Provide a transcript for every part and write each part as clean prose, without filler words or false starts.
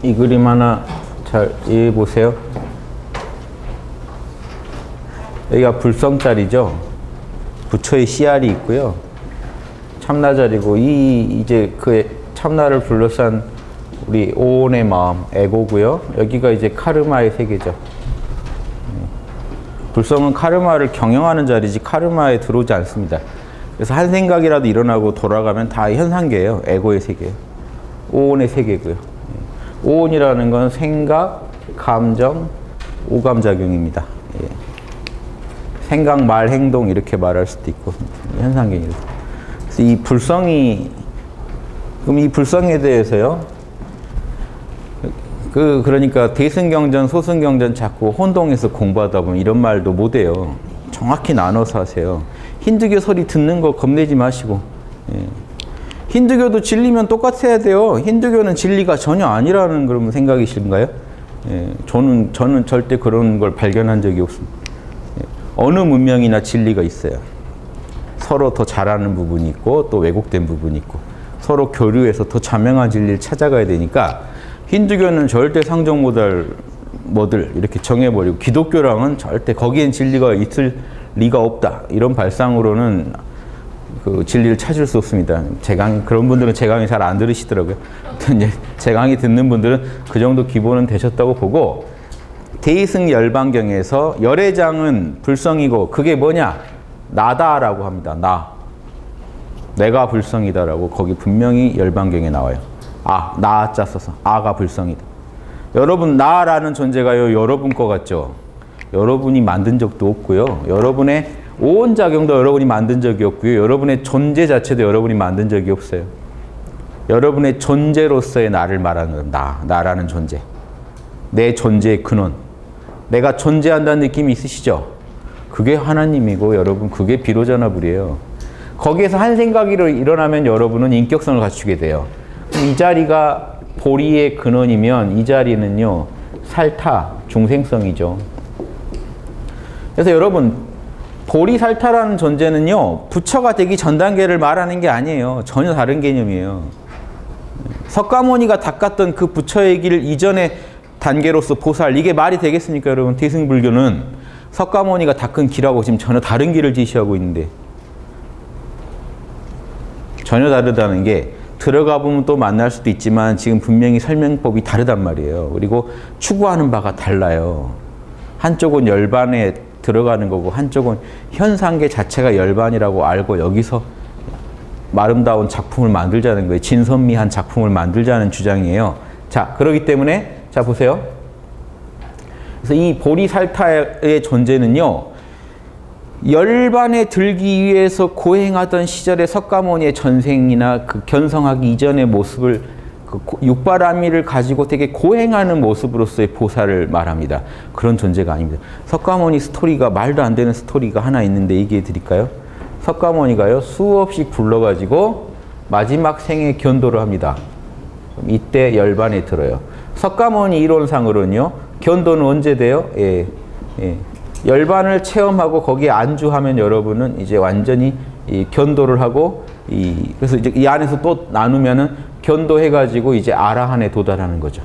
이 그림 하나 잘 이해해 보세요. 여기가 불성자리죠. 부처의 씨알이 있고요. 참나자리고 이제 그 참나를 둘러싼 우리 오온의 마음, 에고고요. 여기가 이제 카르마의 세계죠. 불성은 카르마를 경영하는 자리지 카르마에 들어오지 않습니다. 그래서 한 생각이라도 일어나고 돌아가면 다 현상계예요. 에고의 세계. 오온의 세계고요. 오온이라는 건 생각, 감정, 오감작용입니다. 예. 생각, 말, 행동 이렇게 말할 수도 있고 현상계입니다. 그래서 이 불성이 그럼 이 불성에 대해서요. 그러니까 대승경전, 소승경전 자꾸 혼동해서 공부하다 보면 이런 말도 못해요. 정확히 나눠서 하세요. 힌두교 소리 듣는 거 겁내지 마시고. 예. 힌두교도 진리면 똑같아야 돼요. 힌두교는 진리가 전혀 아니라는 그런 생각이신가요? 예. 저는 절대 그런 걸 발견한 적이 없습니다. 예. 어느 문명이나 진리가 있어요. 서로 더 잘하는 부분이 있고 또 왜곡된 부분이 있고 서로 교류해서 더 자명한 진리를 찾아가야 되니까 힌두교는 절대 상종모달 뭐들 이렇게 정해버리고 기독교랑은 절대 거기엔 진리가 있을 리가 없다. 이런 발상으로는 그 진리를 찾을 수 없습니다. 그런 분들은 제 강의 잘 안 들으시더라고요. 제 강의 듣는 분들은 그 정도 기본은 되셨다고 보고 대승 열반경에서 열애장은 불성이고 그게 뭐냐? 나다라고 합니다. 내가 불성이다라고 거기 분명히 열반경에 나와요. 나자 써서 아가 불성이다. 여러분 나라는 존재가요 여러분 거 같죠? 여러분이 만든 적도 없고요. 여러분의 오온작용도 여러분이 만든 적이 없고요. 여러분의 존재 자체도 여러분이 만든 적이 없어요. 여러분의 존재로서의 나를 말하는 나라는 존재. 내 존재의 근원. 내가 존재한다는 느낌이 있으시죠? 그게 하나님이고 여러분 그게 비로자나불이에요. 거기에서 한 생각이 일어나면 여러분은 인격성을 갖추게 돼요. 이 자리가 보리의 근원이면 이 자리는요 살타, 중생성이죠. 그래서 여러분 보리살타라는 존재는요 부처가 되기 전 단계를 말하는 게 아니에요. 전혀 다른 개념이에요. 석가모니가 닦았던 그 부처의 길 이전의 단계로서 보살, 이게 말이 되겠습니까 여러분? 대승불교는 석가모니가 닦은 길하고 지금 전혀 다른 길을 제시하고 있는데 전혀 다르다는 게 들어가 보면 또 만날 수도 있지만 지금 분명히 설명법이 다르단 말이에요. 그리고 추구하는 바가 달라요. 한쪽은 열반에 들어가는 거고 한쪽은 현상계 자체가 열반이라고 알고 여기서 아름다운 작품을 만들자는 거예요. 진선미한 작품을 만들자는 주장이에요. 자, 그렇기 때문에 자 보세요. 그래서 이 보리살타의 존재는요. 열반에 들기 위해서 고행하던 시절의 석가모니의 전생이나 그 견성하기 이전의 모습을 그 육바라미를 가지고 되게 고행하는 모습으로서의 보살을 말합니다. 그런 존재가 아닙니다. 석가모니 스토리가 말도 안 되는 스토리가 하나 있는데 얘기해 드릴까요? 석가모니가요 수없이 굴러가지고 마지막 생에 견도를 합니다. 이때 열반에 들어요. 석가모니 이론상으로는요 견도는 언제 돼요? 열반을 체험하고 거기에 안주하면 여러분은 이제 완전히 이 견도를 하고 그래서 이제 이 안에서 또 나누면은 견도해가지고 이제 아라한에 도달하는 거죠.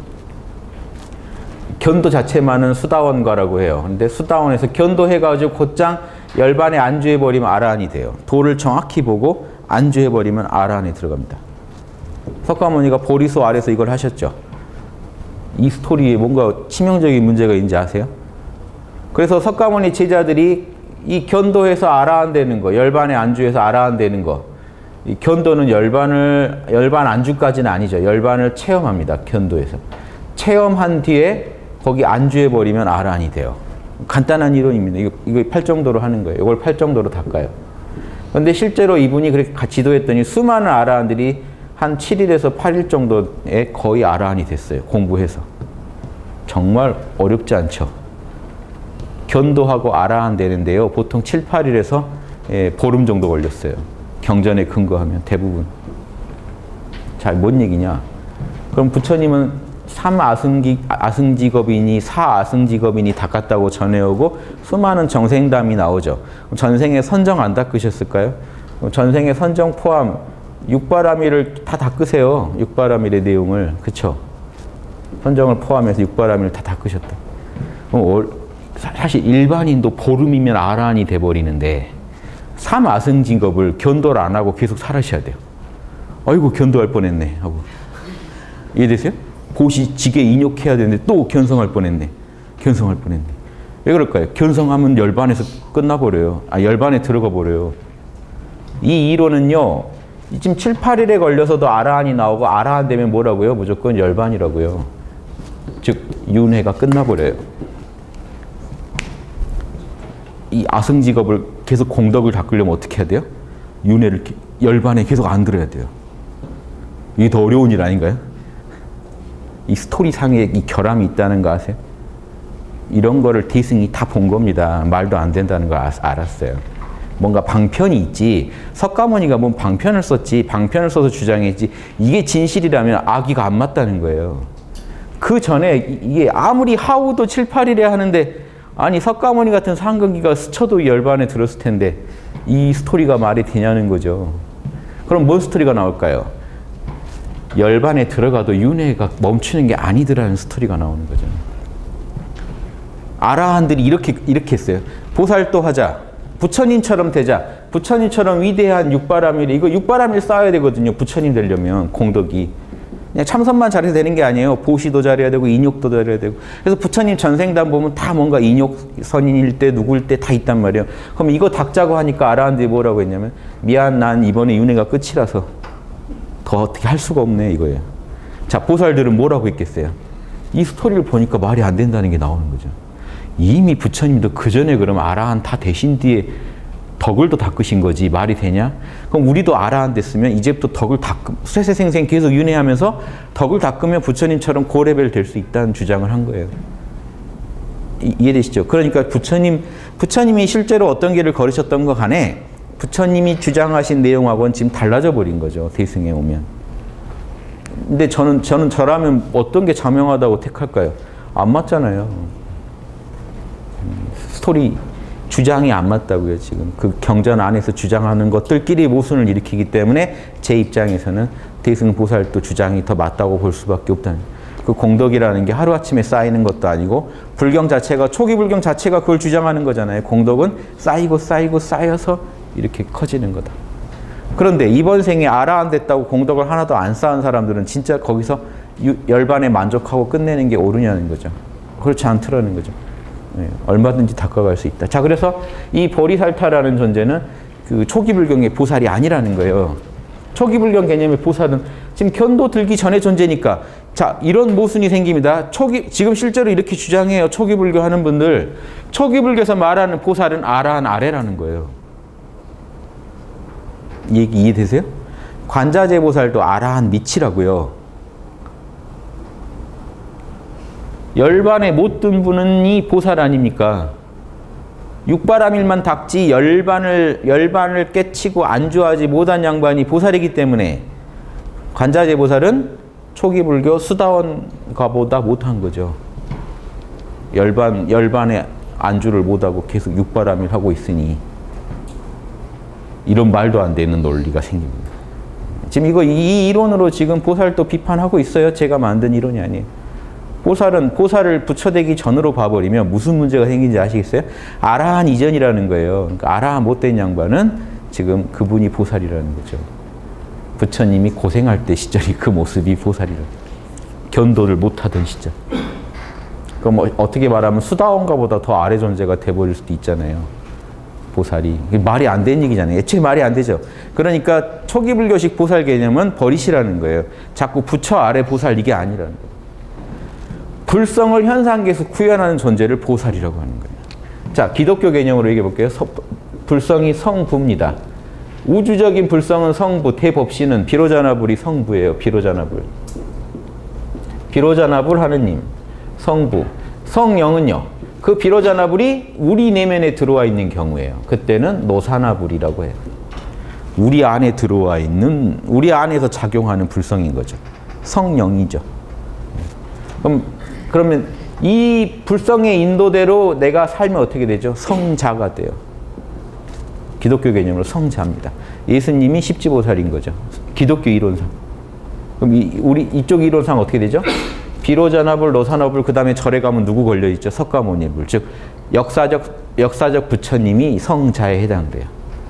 견도 자체만은 수다원가라고 해요. 근데 수다원에서 견도해가지고 곧장 열반에 안주해버리면 아라한이 돼요. 도를 정확히 보고 안주해버리면 아라한에 들어갑니다. 석가모니가 보리소 아래서 이걸 하셨죠. 이 스토리에 뭔가 치명적인 문제가 있는지 아세요? 그래서 석가모니 제자들이 이 견도해서 아라한 되는 거, 열반에 안주해서 아라한 되는 거, 이 견도는 열반 안주까지는 아니죠. 열반을 체험합니다. 견도해서. 체험한 뒤에 거기 안주해버리면 아라한이 돼요. 간단한 이론입니다. 이거 팔 정도로 하는 거예요. 이걸 팔 정도로 닦아요. 그런데 실제로 이분이 그렇게 지도했더니 수많은 아라한들이 한 7일에서 8일 정도에 거의 아라한이 됐어요. 공부해서. 정말 어렵지 않죠. 견도하고 아라한 되는데요. 보통 7, 8일에서 보름 정도 걸렸어요. 경전에 근거하면 대부분. 자, 뭔 얘기냐? 그럼 부처님은 3아승직업인이 4아승직업인이 닦았다고 전해오고 수많은 정생담이 나오죠. 전생에 선정 안 닦으셨을까요? 전생에 선정 포함 육바라밀을 다 닦으세요. 육바라밀의 내용을. 그쵸? 선정을 포함해서 육바라밀을 다 닦으셨다. 사실 일반인도 보름이면 아라한이 돼버리는데 삼아승직업을 견도를 안 하고 계속 살아셔야 돼요. 아이고 견도할 뻔했네 하고. 이해되세요? 보시 지게 인욕해야 되는데 또 견성할 뻔했네. 견성할 뻔했네. 왜 그럴까요? 견성하면 열반에서 끝나버려요. 열반에 들어가 버려요. 이 이론은요. 지금 7, 8일에 걸려서도 아라한이 나오고 아라한 되면 뭐라고요? 무조건 열반이라고요. 즉 윤회가 끝나버려요. 이 아승직업을 계속 공덕을 닦으려면 어떻게 해야 돼요? 윤회를 열반에 계속 안 들어야 돼요. 이게 더 어려운 일 아닌가요? 이 스토리상에 이 결함이 있다는 거 아세요? 이런 거를 대승이 다 본 겁니다. 말도 안 된다는 걸 알았어요. 뭔가 방편이 있지. 석가모니가 뭔 방편을 썼지. 방편을 써서 주장했지. 이게 진실이라면 아기가 안 맞다는 거예요. 그 전에 이게 아무리 하우도 7, 8일에 하는데 아니 석가모니 같은 상근기가 스쳐도 열반에 들었을 텐데 이 스토리가 말이 되냐는 거죠. 그럼 뭔 스토리가 나올까요? 열반에 들어가도 윤회가 멈추는 게 아니더라는 스토리가 나오는 거죠. 아라한들이 이렇게 했어요. 보살도 하자. 부처님처럼 되자. 부처님처럼 위대한 육바라밀, 이거 육바라밀 쌓아야 되거든요. 부처님 되려면 공덕이. 그냥 참선만 잘해서 되는 게 아니에요. 보시도 잘해야 되고 인욕도 잘해야 되고. 그래서 부처님 전생담 보면 다 뭔가 인욕 선인일 때 누구일 때 다 있단 말이에요. 그럼 이거 닦자고 하니까 아라한들이 뭐라고 했냐면 미안 난 이번에 윤회가 끝이라서 더 어떻게 할 수가 없네 이거예요. 자 보살들은 뭐라고 했겠어요? 이 스토리를 보니까 말이 안 된다는 게 나오는 거죠. 이미 부처님도 그 전에 그럼 아라한 다 되신 뒤에 덕을 더 닦으신 거지 말이 되냐? 그럼 우리도 아라한 됐으면 이제부터 덕을 쇠쇠생생 계속 윤회하면서 덕을 닦으면 부처님처럼 고레벨 될 수 있다는 주장을 한 거예요. 이해되시죠? 그러니까 부처님이 실제로 어떤 길을 걸으셨던 거 간에 부처님이 주장하신 내용하고는 지금 달라져 버린 거죠. 대승에 오면. 근데 저는 저라면 어떤 게 자명하다고 택할까요? 안 맞잖아요. 스토리 주장이 안 맞다고요. 지금 그 경전 안에서 주장하는 것들끼리 모순을 일으키기 때문에 제 입장에서는 대승보살도 주장이 더 맞다고 볼 수밖에 없다는. 그 공덕이라는 게 하루아침에 쌓이는 것도 아니고 불경 자체가 초기 불경 자체가 그걸 주장하는 거잖아요. 공덕은 쌓이고 쌓이고 쌓여서 이렇게 커지는 거다. 그런데 이번 생에 아라한 됐다고 공덕을 하나도 안 쌓은 사람들은 진짜 거기서 열반에 만족하고 끝내는 게 옳으냐는 거죠. 그렇지 않더라는 거죠. 네, 얼마든지 닦아갈 수 있다. 자, 그래서 이 보리살타라는 존재는 그 초기 불경의 보살이 아니라는 거예요. 초기 불경 개념의 보살은 지금 견도 들기 전의 존재니까 자, 이런 모순이 생깁니다. 지금 실제로 이렇게 주장해요. 초기 불교 하는 분들. 초기 불교에서 말하는 보살은 아라한 아래라는 거예요. 얘기 이해되세요? 관자재 보살도 아라한 밑이라고요. 열반에 못 든 분은 이 보살 아닙니까? 육바라밀만 닦지 열반을 깨치고 안주하지 못한 양반이 보살이기 때문에 관자재 보살은 초기 불교 수다원가보다 못한 거죠. 열반에 안주를 못하고 계속 육바라밀 하고 있으니 이런 말도 안 되는 논리가 생깁니다. 지금 이 이론으로 지금 보살도 비판하고 있어요. 제가 만든 이론이 아니에요. 보살을 부처되기 전으로 봐버리면 무슨 문제가 생긴지 아시겠어요? 아라한 이전이라는 거예요. 그러니까 아라한 못된 양반은 지금 그분이 보살이라는 거죠. 부처님이 고생할 때 시절이 그 모습이 보살이라는 거예요. 견도를 못하던 시절. 그럼 뭐 어떻게 말하면 수다원가보다 더 아래 존재가 돼버릴 수도 있잖아요. 보살이. 말이 안 되는 얘기잖아요. 애초에 말이 안 되죠. 그러니까 초기 불교식 보살 개념은 버리시라는 거예요. 자꾸 부처 아래 보살 이게 아니라는 거예요. 불성을 현상계에서 구현하는 존재를 보살이라고 하는 거예요. 자, 기독교 개념으로 얘기해 볼게요. 불성이 성부입니다. 우주적인 불성은 성부, 대법신은 비로자나불이 성부예요. 비로자나불. 비로자나불 하느님, 성부. 성령은요. 그 비로자나불이 우리 내면에 들어와 있는 경우예요. 그때는 노사나불이라고 해요. 우리 안에 들어와 있는, 우리 안에서 작용하는 불성인 거죠. 성령이죠. 그러면 이 불성의 인도대로 내가 살면 어떻게 되죠? 성자가 돼요. 기독교 개념으로 성자입니다. 예수님이 십지보살인 거죠. 기독교 이론상. 그럼 우리 이쪽 이론상 어떻게 되죠? 비로자나불, 노산어불, 그 다음에 절에 가면 누구 걸려있죠? 석가모니불. 즉 역사적 부처님이 성자에 해당돼요.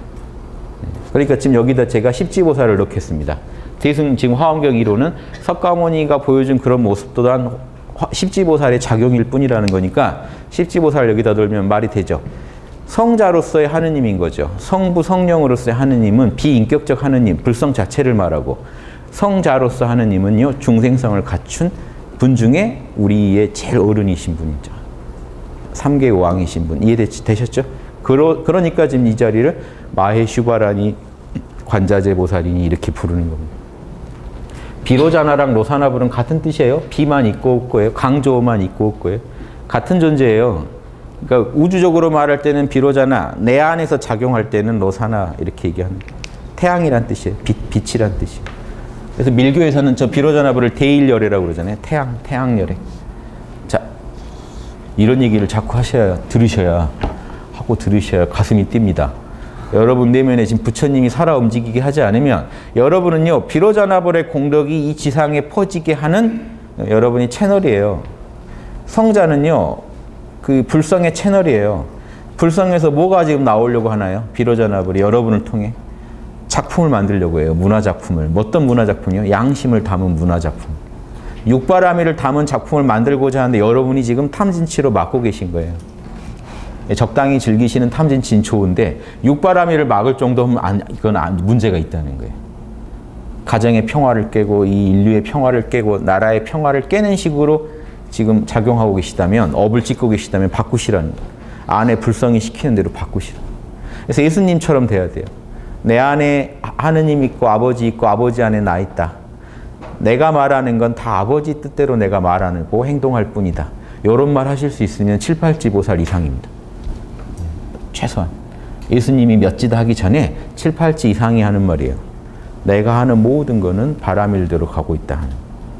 그러니까 지금 여기다 제가 십지보살을 넣겠습니다. 대승 지금 화엄경 1호는 석가모니가 보여준 그런 모습 또한 십지보살의 작용일 뿐이라는 거니까 십지보살 여기다 넣으면 말이 되죠. 성자로서의 하느님인 거죠. 성부 성령으로서의 하느님은 비인격적 하느님, 불성 자체를 말하고, 성자로서 하느님은요 중생성을 갖춘 분 중에 우리의 제일 어른이신 분이죠. 삼계의 왕이신 분. 이해되셨죠? 그러니까 지금 이 자리를 마해슈바라니 관자재 보살이니 이렇게 부르는 겁니다. 비로자나랑 로사나불은 같은 뜻이에요. 비만 있고 없고예요. 강조만 있고 없고예요. 같은 존재예요. 그러니까 우주적으로 말할 때는 비로자나, 내 안에서 작용할 때는 로사나 이렇게 얘기하는 태양이란 뜻이에요. 빛이란 뜻이에요. 그래서 밀교에서는 저 비로자나불을 대일열애라고 그러잖아요. 태양열애. 자, 이런 얘기를 자꾸 들으셔야 가슴이 뜁니다. 여러분 내면에 지금 부처님이 살아 움직이게 하지 않으면 여러분은요 비로자나불의 공덕이 이 지상에 퍼지게 하는 여러분이 채널이에요. 성자는요 그 불성의 채널이에요. 불성에서 뭐가 지금 나오려고 하나요? 비로자나불이 여러분을 통해 작품을 만들려고 해요. 문화작품을. 어떤 문화작품이요? 양심을 담은 문화작품. 육바라밀을 담은 작품을 만들고자 하는데 여러분이 지금 탐진치로 막고 계신 거예요. 적당히 즐기시는 탐진치는 좋은데 육바라밀을 막을 정도면 이건 문제가 있다는 거예요. 가정의 평화를 깨고 이 인류의 평화를 깨고 나라의 평화를 깨는 식으로 지금 작용하고 계시다면, 업을 찍고 계시다면 바꾸시라는 거예요. 안에 불성이 시키는 대로 바꾸시라. 그래서 예수님처럼 돼야 돼요. 내 안에 하느님 있고 아버지 안에 나 있다. 내가 말하는 건 다 아버지 뜻대로 내가 말하고 행동할 뿐이다. 이런 말 하실 수 있으면 7, 8지보살 이상입니다. 최소한. 예수님이 몇지다 하기 전에 7, 8지 이상이 하는 말이에요. 내가 하는 모든 거는 바라밀대로 가고 있다 하는.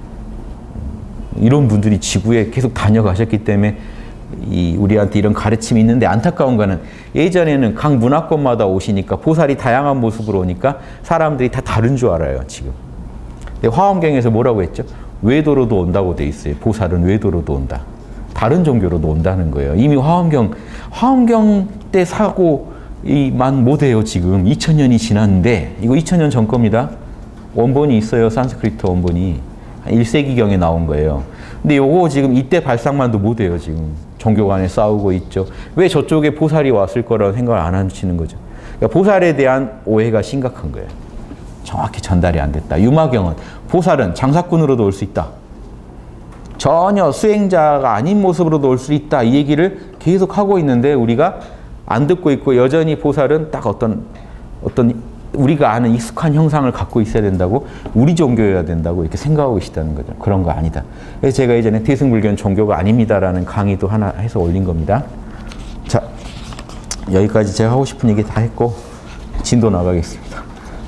이런 분들이 지구에 계속 다녀가셨기 때문에 우리한테 이런 가르침이 있는데, 안타까운 거는 예전에는 각 문화권마다 오시니까 보살이 다양한 모습으로 오니까 사람들이 다 다른 줄 알아요, 지금. 근데 화엄경에서 뭐라고 했죠? 외도로도 온다고 돼 있어요. 보살은 외도로도 온다. 다른 종교로도 온다는 거예요. 이미 화엄경 때 사고만 못해요, 지금. 2000년이 지났는데, 이거 2000년 전 겁니다. 원본이 있어요, 산스크리트 원본이. 한 1세기경에 나온 거예요. 근데 요거 지금 이때 발상만도 못해요, 지금. 종교 간에 싸우고 있죠. 왜 저쪽에 보살이 왔을 거라고 생각을 안 하시는 거죠. 그러니까 보살에 대한 오해가 심각한 거예요. 정확히 전달이 안 됐다. 유마경은 보살은 장사꾼으로도 올 수 있다. 전혀 수행자가 아닌 모습으로도 올 수 있다. 이 얘기를 계속 하고 있는데 우리가 안 듣고 있고, 여전히 보살은 딱 어떤 우리가 아는 익숙한 형상을 갖고 있어야 된다고, 우리 종교여야 된다고 이렇게 생각하고 계시다는 거죠. 그런 거 아니다. 그래서 제가 예전에 대승불교는 종교가 아닙니다라는 강의도 하나 해서 올린 겁니다. 자, 여기까지 제가 하고 싶은 얘기 다 했고 진도 나가겠습니다.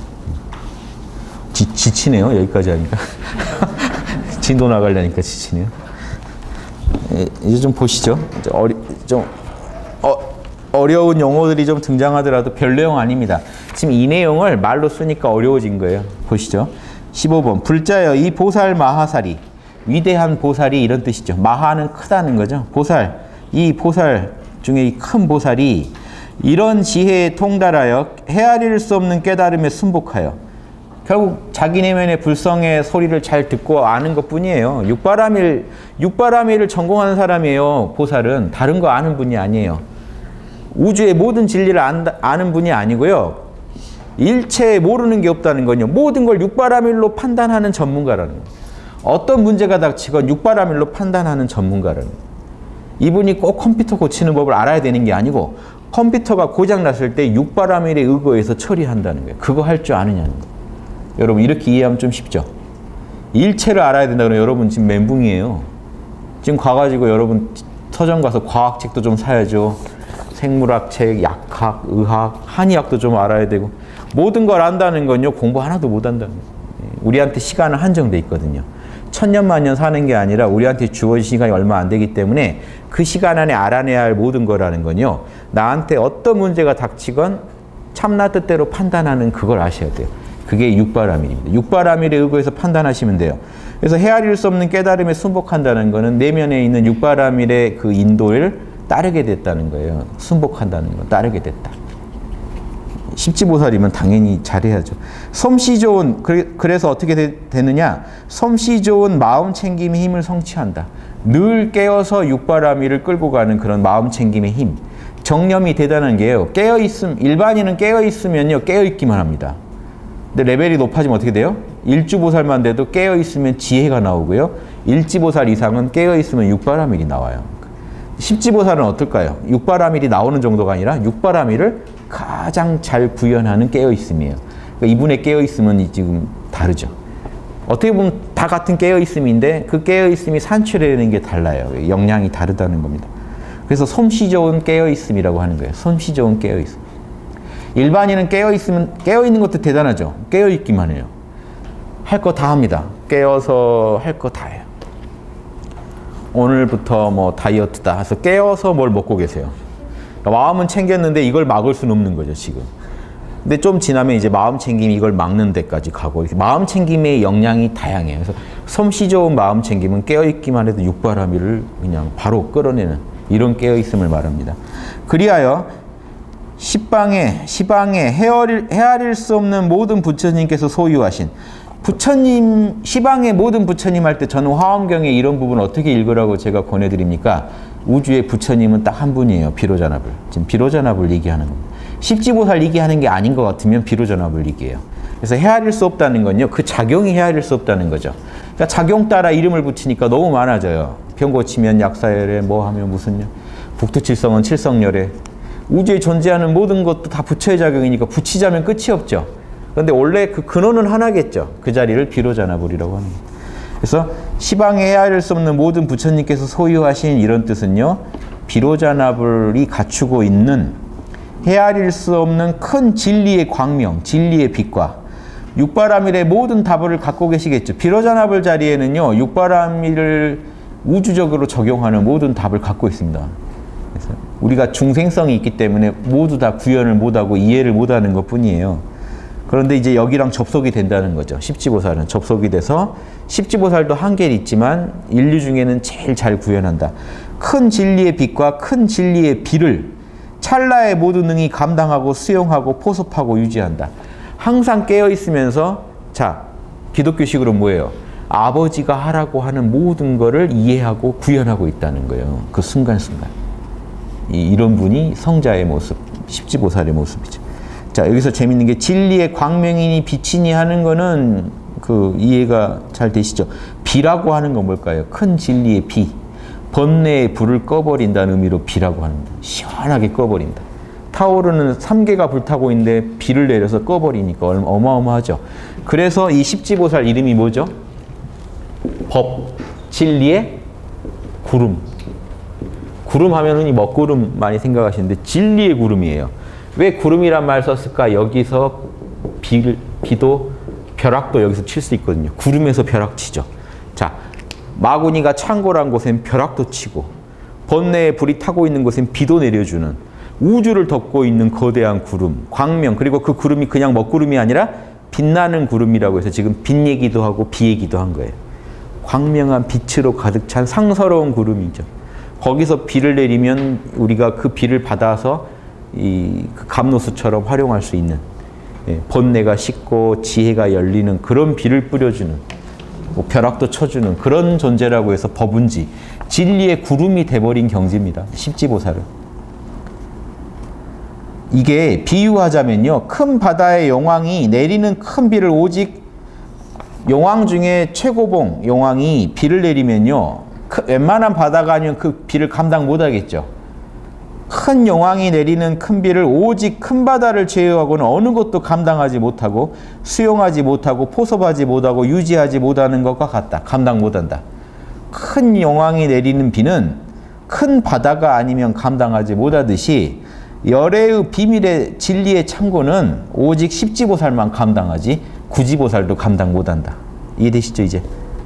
지치네요, 여기까지 하니까. 진도 나가려니까 지치네요. 이제 좀 보시죠. 어려운 용어들이 좀 등장하더라도 별 내용 아닙니다. 지금 이 내용을 말로 쓰니까 어려워진 거예요. 보시죠. 15번. 불자여 이 보살 마하살이, 위대한 보살이 이런 뜻이죠. 마하는 크다는 거죠. 보살, 이 보살 중에 이 큰 보살이 이런 지혜에 통달하여 헤아릴 수 없는 깨달음에 순복하여, 결국 자기 내면의 불성의 소리를 잘 듣고 아는 것뿐이에요. 육바라밀을 전공하는 사람이에요. 보살은 다른 거 아는 분이 아니에요. 우주의 모든 진리를 아는 분이 아니고요. 일체에 모르는 게 없다는 건요. 모든 걸 육바라밀로 판단하는 전문가라는 거예요. 어떤 문제가 닥치건 육바라밀로 판단하는 전문가라는 거예요. 이분이 꼭 컴퓨터 고치는 법을 알아야 되는 게 아니고, 컴퓨터가 고장났을 때 육바라밀에 의거해서 처리한다는 거예요. 그거 할 줄 아느냐는 거예요. 여러분 이렇게 이해하면 좀 쉽죠? 일체를 알아야 된다 그러면 여러분 지금 멘붕이에요. 지금 가가지고 여러분 서점 가서 과학책도 좀 사야죠. 생물학책, 약학, 의학, 한의학도 좀 알아야 되고, 모든 걸 안다는 건요 공부 하나도 못 한다는 거예요. 우리한테 시간은 한정돼 있거든요. 천년만년 사는 게 아니라 우리한테 주어진 시간이 얼마 안 되기 때문에 그 시간 안에 알아내야 할 모든 거라는 건요, 나한테 어떤 문제가 닥치건 참나 뜻대로 판단하는 그걸 아셔야 돼요. 그게 육바라밀입니다. 육바라밀에 의거해서 판단하시면 돼요. 그래서 헤아릴 수 없는 깨달음에 순복한다는 거는 내면에 있는 육바라밀의 그 인도를 따르게 됐다는 거예요. 순복한다는 거, 따르게 됐다. 십지보살이면 당연히 잘해야죠. 솜씨 좋은, 그래서 어떻게 되느냐? 솜씨 좋은 마음 챙김의 힘을 성취한다. 늘 깨어서 육바라밀을 끌고 가는 그런 마음 챙김의 힘. 정념이 대단한 게요. 일반인은 깨어있으면요, 깨어있기만 합니다. 근데 레벨이 높아지면 어떻게 돼요? 일주보살만 돼도 깨어있으면 지혜가 나오고요. 일지보살 이상은 깨어있으면 육바라밀이 나와요. 십지보살은 어떨까요? 육바라밀이 나오는 정도가 아니라 육바라밀을 가장 잘 구현하는 깨어있음이에요. 그러니까 이분의 깨어있음은 지금 다르죠. 어떻게 보면 다 같은 깨어있음인데 그 깨어있음이 산출해내는 게 달라요. 역량이 다르다는 겁니다. 그래서 솜씨 좋은 깨어있음이라고 하는 거예요. 솜씨 좋은 깨어있음. 일반인은 깨어있는 것도 대단하죠. 깨어있기만 해요. 할 거 다 합니다. 깨어서 할 거 다 해요. 오늘부터 뭐 다이어트다 해서 깨어서 뭘 먹고 계세요. 마음은 챙겼는데 이걸 막을 수는 없는 거죠, 지금. 근데 좀 지나면 이제 마음 챙김이 이걸 막는 데까지 가고, 마음 챙김의 역량이 다양해요. 그래서 솜씨 좋은 마음 챙김은 깨어있기만 해도 육바라밀을 그냥 바로 끌어내는 이런 깨어있음을 말합니다. 그리하여 시방에 헤아릴 수 없는 모든 부처님께서 소유하신 부처님, 시방의 모든 부처님 할 때 저는 화엄경에 이런 부분 어떻게 읽으라고 제가 권해드립니까? 우주의 부처님은 딱 한 분이에요. 비로자나불. 지금 비로자나불 얘기하는 겁니다. 십지보살 얘기하는 게 아닌 것 같으면 비로자나불 얘기해요. 그래서 헤아릴 수 없다는 건요, 그 작용이 헤아릴 수 없다는 거죠. 그러니까 작용 따라 이름을 붙이니까 너무 많아져요. 병 고치면 약사열에, 뭐 하면 무슨 북두칠성은 칠성열에. 우주에 존재하는 모든 것도 다 부처의 작용이니까 붙이자면 끝이 없죠. 그런데 원래 그 근원은 하나겠죠. 그 자리를 비로자나불이라고 합니다. 그래서 시방에 헤아릴 수 없는 모든 부처님께서 소유하신 이런 뜻은요, 비로자나불이 갖추고 있는 헤아릴 수 없는 큰 진리의 광명, 진리의 빛과 육바라밀의 모든 답을 갖고 계시겠죠. 비로자나불 자리에는요, 육바라밀을 우주적으로 적용하는 모든 답을 갖고 있습니다. 그래서 우리가 중생성이 있기 때문에 모두 다 구현을 못하고 이해를 못하는 것 뿐이에요. 그런데 이제 여기랑 접속이 된다는 거죠. 십지보살은 접속이 돼서 십지보살도 한계는 있지만 인류 중에는 제일 잘 구현한다. 큰 진리의 빛과 큰 진리의 비를 찰나의 모든 능이 감당하고 수용하고 포섭하고 유지한다. 항상 깨어있으면서, 자, 기독교식으로 뭐예요? 아버지가 하라고 하는 모든 거를 이해하고 구현하고 있다는 거예요. 그 순간순간. 이런 분이 성자의 모습, 십지보살의 모습이죠. 자, 여기서 재밌는 게 진리의 광명이니 빛이니 하는 거는 그 이해가 잘 되시죠? 비라고 하는 건 뭘까요? 큰 진리의 비. 번뇌의 불을 꺼버린다는 의미로 비라고 합니다. 시원하게 꺼버린다. 타오르는 삼계가 불타고 있는데 비를 내려서 꺼버리니까 어마어마하죠. 그래서 이 십지보살 이름이 뭐죠? 법, 진리의 구름. 구름 하면 흔히 먹구름 많이 생각하시는데 진리의 구름이에요. 왜 구름이란 말 썼을까? 여기서 비도 벼락도 여기서 칠 수 있거든요. 구름에서 벼락 치죠. 자, 마구니가 창고란 곳엔 벼락도 치고 번뇌의 불이 타고 있는 곳엔 비도 내려주는 우주를 덮고 있는 거대한 구름, 광명, 그리고 그 구름이 그냥 먹구름이 아니라 빛나는 구름이라고 해서 지금 빛 얘기도 하고 비 얘기도 한 거예요. 광명한 빛으로 가득 찬 상서로운 구름이죠. 거기서 비를 내리면 우리가 그 비를 받아서 그 감로수처럼 활용할 수 있는, 번뇌가 식고 지혜가 열리는 그런 비를 뿌려주는, 뭐 벼락도 쳐주는 그런 존재라고 해서 법운지, 진리의 구름이 돼버린 경지입니다. 십지보살은. 이게 비유하자면요, 큰 바다의 용왕이 내리는 큰 비를 오직 용왕 중에 최고봉 용왕이 비를 내리면요, 웬만한 바다가 아니면 그 비를 감당 못하겠죠. 큰 용왕이 내리는 큰 비를 오직 큰 바다를 제외하고는 어느 것도 감당하지 못하고 수용하지 못하고 포섭하지 못하고 유지하지 못하는 것과 같다. 감당 못한다. 큰 용왕이 내리는 비는 큰 바다가 아니면 감당하지 못하듯이 열애의 비밀의 진리의 참고는 오직 십지보살만 감당하지 구지보살도 감당 못한다. 이해되시죠 이제?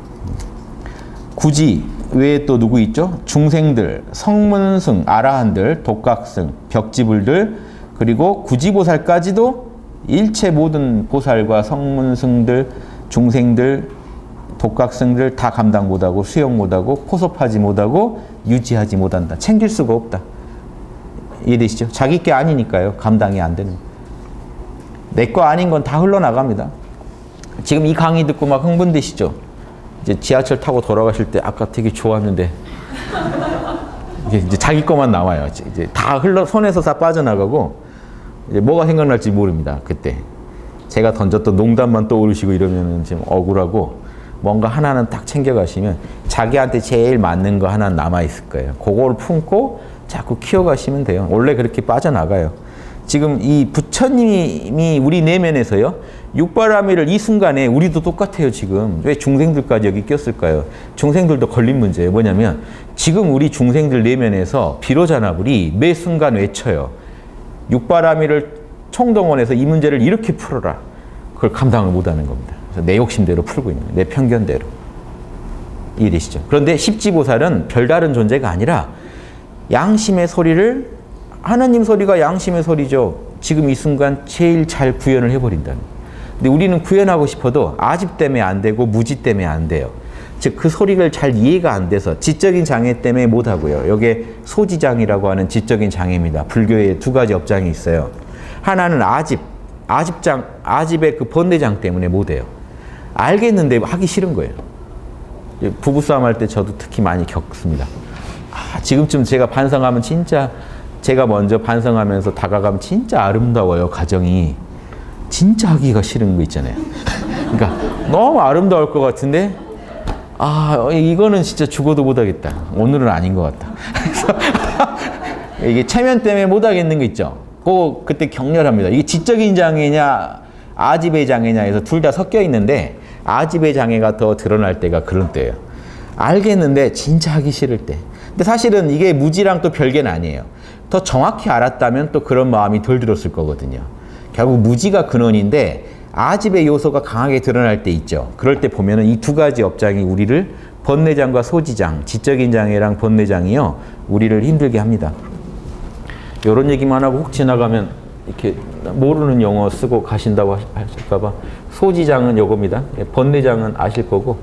구지 외에 또 누구 있죠? 중생들, 성문승, 아라한들, 독각승, 벽지불들, 그리고 구지보살까지도 일체 모든 보살과 성문승들, 중생들, 독각승들 다 감당 못하고 수용 못하고 포섭하지 못하고 유지하지 못한다. 챙길 수가 없다. 이해되시죠? 자기 게 아니니까요. 감당이 안 되는. 내 거 아닌 건 다 흘러나갑니다. 지금 이 강의 듣고 막 흥분되시죠? 이제 지하철 타고 돌아가실 때 아까 되게 좋았는데 이제 자기 것만 나와요. 이제 다 손에서 다 빠져나가고 이제 뭐가 생각날지 모릅니다. 그때 제가 던졌던 농담만 떠오르시고 이러면은 지금 억울하고 뭔가 하나는 딱 챙겨가시면 자기한테 제일 맞는 거 하나 남아 있을 거예요. 그걸 품고 자꾸 키워가시면 돼요. 원래 그렇게 빠져나가요. 지금 이 부처님이 우리 내면에서요. 육바라밀을 이 순간에 우리도 똑같아요. 지금 왜 중생들까지 여기 꼈을까요? 중생들도 걸린 문제예요. 뭐냐면 지금 우리 중생들 내면에서 비로자나불이 매 순간 외쳐요. 육바라밀을 총동원해서 이 문제를 이렇게 풀어라. 그걸 감당을 못하는 겁니다. 그래서 내 욕심대로 풀고 있는 거예요. 내 편견대로. 이해되시죠? 그런데 십지보살은 별다른 존재가 아니라 양심의 소리를 하나님 소리가 양심의 소리죠. 지금 이 순간 제일 잘 구현을 해버린다는 거예요. 근데 우리는 구현하고 싶어도 아집 때문에 안 되고 무지 때문에 안 돼요. 즉 그 소리를 잘 이해가 안 돼서 지적인 장애 때문에 못하고요. 이게 소지장이라고 하는 지적인 장애입니다. 불교에 두 가지 업장이 있어요. 하나는 아집의 그 번뇌장 때문에 못해요. 알겠는데 하기 싫은 거예요. 부부싸움 할 때 저도 특히 많이 겪습니다. 지금쯤 제가 반성하면 진짜 제가 먼저 반성하면서 다가가면 진짜 아름다워요. 가정이. 진짜 하기가 싫은 거 있잖아요. 그러니까 너무 아름다울 것 같은데 이거는 진짜 죽어도 못하겠다. 오늘은 아닌 것 같다. 이게 체면 때문에 못하겠는 거 있죠. 그때 격렬합니다. 이게 지적인 장애냐 아집의 장애냐 해서 둘 다 섞여 있는데 아집의 장애가 더 드러날 때가 그런 때예요. 알겠는데 진짜 하기 싫을 때. 근데 사실은 이게 무지랑 또 별개는 아니에요. 더 정확히 알았다면 또 그런 마음이 덜 들었을 거거든요. 결국 무지가 근원인데 아집의 요소가 강하게 드러날 때 있죠. 그럴 때 보면은 이 두 가지 업장이 우리를 번뇌장과 소지장, 지적인 장애랑 번뇌장이요. 우리를 힘들게 합니다. 이런 얘기만 하고 혹 지나가면 이렇게 모르는 용어 쓰고 가신다고 하실까봐 소지장은 요겁니다. 번뇌장은 아실 거고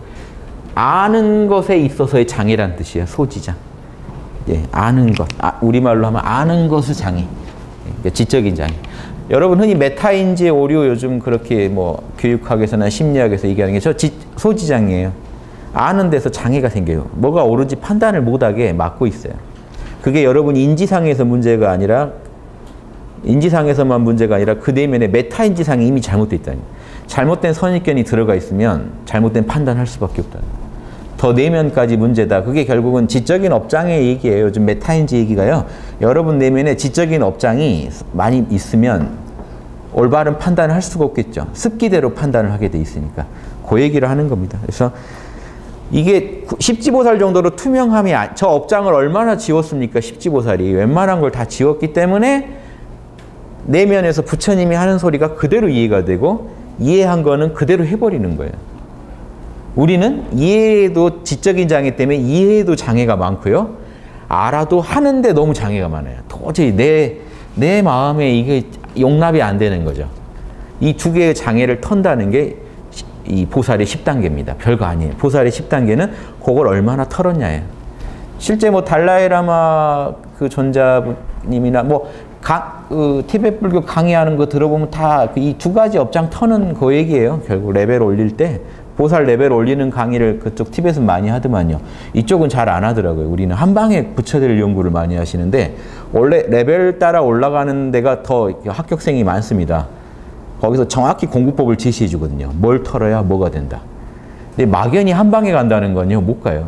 아는 것에 있어서의 장애란 뜻이에요. 소지장. 예, 아는 것. 우리말로 하면 아는 것의 장애. 그러니까 지적인 장애. 여러분 흔히 메타인지 오류 요즘 그렇게 뭐 교육학에서나 심리학에서 얘기하는 게 저 소지장이에요. 아는 데서 장애가 생겨요. 뭐가 옳은지 판단을 못하게 막고 있어요. 그게 여러분 인지상에서 문제가 아니라 인지상에서만 문제가 아니라 그 내면에 메타인지상이 이미 잘못되어 있다는 거예요. 잘못된 선입견이 들어가 있으면 잘못된 판단할 수밖에 없다는 거예요. 더 내면까지 문제다. 그게 결국은 지적인 업장의 얘기예요. 요즘 메타인지 얘기가요. 여러분 내면에 지적인 업장이 많이 있으면 올바른 판단을 할 수가 없겠죠. 습기대로 판단을 하게 돼 있으니까. 그 얘기를 하는 겁니다. 그래서 이게 십지보살 정도로 투명함이 저 업장을 얼마나 지웠습니까? 십지보살이 웬만한 걸 다 지웠기 때문에 내면에서 부처님이 하는 소리가 그대로 이해가 되고 이해한 거는 그대로 해버리는 거예요. 우리는 이해도 지적인 장애 때문에 이해도 장애가 많고요. 알아도 하는데 너무 장애가 많아요. 도저히 내 마음에 이게 용납이 안 되는 거죠. 이 두 개의 장애를 턴다는 게 이 보살의 10단계입니다. 별거 아니에요. 보살의 10단계는 그걸 얼마나 털었냐예요. 실제 뭐 달라이라마 그 존자님이나 뭐 티베트 불교 강의하는 거 들어보면 다 이 두 가지 업장 터는 그 얘기예요. 결국 레벨 올릴 때 보살 레벨 올리는 강의를 그쪽 티벳은 많이 하더만요. 이쪽은 잘 안 하더라고요. 우리는 한 방에 부처들 연구를 많이 하시는데 원래 레벨 따라 올라가는 데가 더 합격생이 많습니다. 거기서 정확히 공부법을 제시해 주거든요. 뭘 털어야 뭐가 된다. 근데 막연히 한 방에 간다는 건요. 못 가요.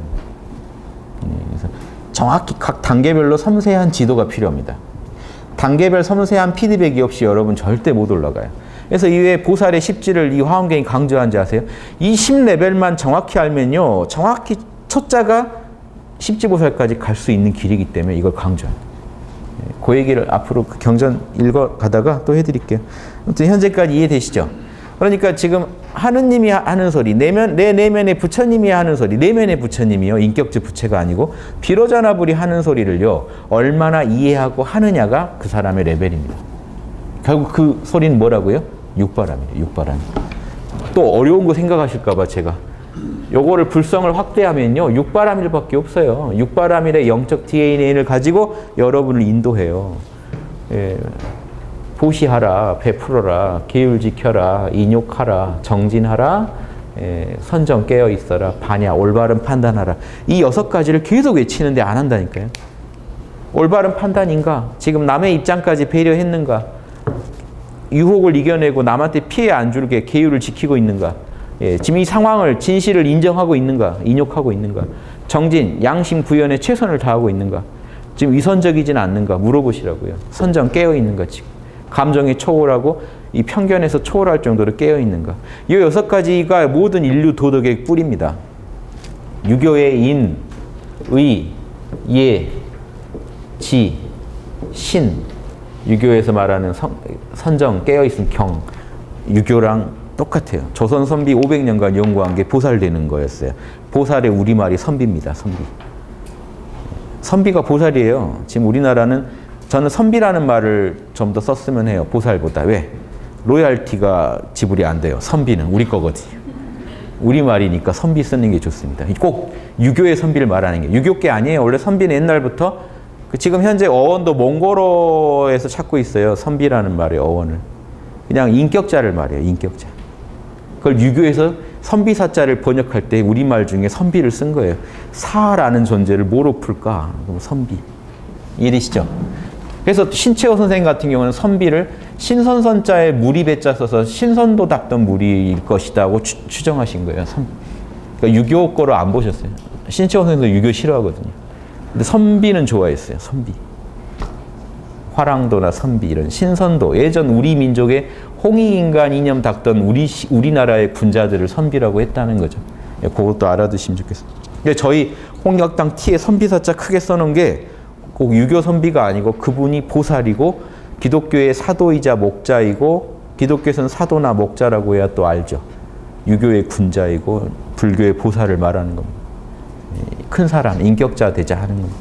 그래서 정확히 각 단계별로 섬세한 지도가 필요합니다. 단계별 섬세한 피드백이 없이 여러분 절대 못 올라가요. 그래서 이외에 보살의 십지를 이 화엄경이 강조한지 아세요? 이 10레벨만 정확히 알면요. 정확히 초자가 십지보살까지 갈 수 있는 길이기 때문에 이걸 강조합니다. 그 얘기를 앞으로 그 경전 읽어가다가 또 해드릴게요. 아무튼 현재까지 이해되시죠? 그러니까 지금 하느님이 하는 소리, 내 내면에 부처님이 하는 소리, 내면의 부처님이요. 인격적 부처가 아니고 비로자나불이 하는 소리를요. 얼마나 이해하고 하느냐가 그 사람의 레벨입니다. 결국 그 소리는 뭐라고요? 육바람이래요. 육바람. 또 어려운 거 생각하실까 봐 제가 요거를 불성을 확대하면요. 육바람일밖에 없어요. 육바람일의 영적 DNA를 가지고 여러분을 인도해요. 예. 보시하라, 베풀어라, 계율 지켜라, 인욕하라, 정진하라, 선정 깨어 있어라, 반야, 올바른 판단하라. 이 6가지를 계속 외치는데 안 한다니까요. 올바른 판단인가? 지금 남의 입장까지 배려했는가? 유혹을 이겨내고 남한테 피해 안 줄게 계율을 지키고 있는가? 예, 지금 이 상황을, 진실을 인정하고 있는가? 인욕하고 있는가? 정진, 양심 구현에 최선을 다하고 있는가? 지금 위선적이진 않는가? 물어보시라고요. 선정 깨어 있는가 지금? 감정에 초월하고 이 편견에서 초월할 정도로 깨어 있는가? 이 6가지가 모든 인류 도덕의 뿌리입니다. 유교의 인, 의, 예, 지, 신. 유교에서 말하는 선정, 깨어있음, 경. 유교랑 똑같아요. 조선 선비 500년간 연구한 게 보살되는 거였어요. 보살의 우리말이 선비입니다. 선비. 선비가 보살이에요. 지금 우리나라는 저는 선비라는 말을 좀 더 썼으면 해요. 보살보다. 왜? 로얄티가 지불이 안 돼요. 선비는 우리 거거든요. 우리말이니까 선비 쓰는 게 좋습니다. 꼭 유교의 선비를 말하는 게. 유교계 아니에요. 원래 선비는 옛날부터 지금 현재 어원도 몽골어에서 찾고 있어요. 선비라는 말의 어원을. 그냥 인격자를 말해요. 인격자. 그걸 유교에서 선비사자를 번역할 때 우리말 중에 선비를 쓴 거예요. 사라는 존재를 뭐로 풀까? 선비. 이해되시죠? 그래서 신채호 선생님 같은 경우는 선비를 신선선자에 무리배자 써서 신선도답던 무리일 것이다고 추정하신 거예요. 그러니까 유교 거를 안 보셨어요. 신채호 선생님도 유교 싫어하거든요. 근데 선비는 좋아했어요. 선비. 화랑도나 선비 이런 신선도. 예전 우리 민족의 홍익인간 이념 닦던 우리나라의 군자들을 선비라고 했다는 거죠. 그것도 알아두시면 좋겠어요. 근데 저희 홍역당 T에 선비사자 크게 써놓은 게 꼭 유교 선비가 아니고 그분이 보살이고 기독교의 사도이자 목자이고 기독교에서는 사도나 목자라고 해야 또 알죠. 유교의 군자이고 불교의 보살을 말하는 겁니다. 큰 사람, 인격자 되자 하는 겁니다.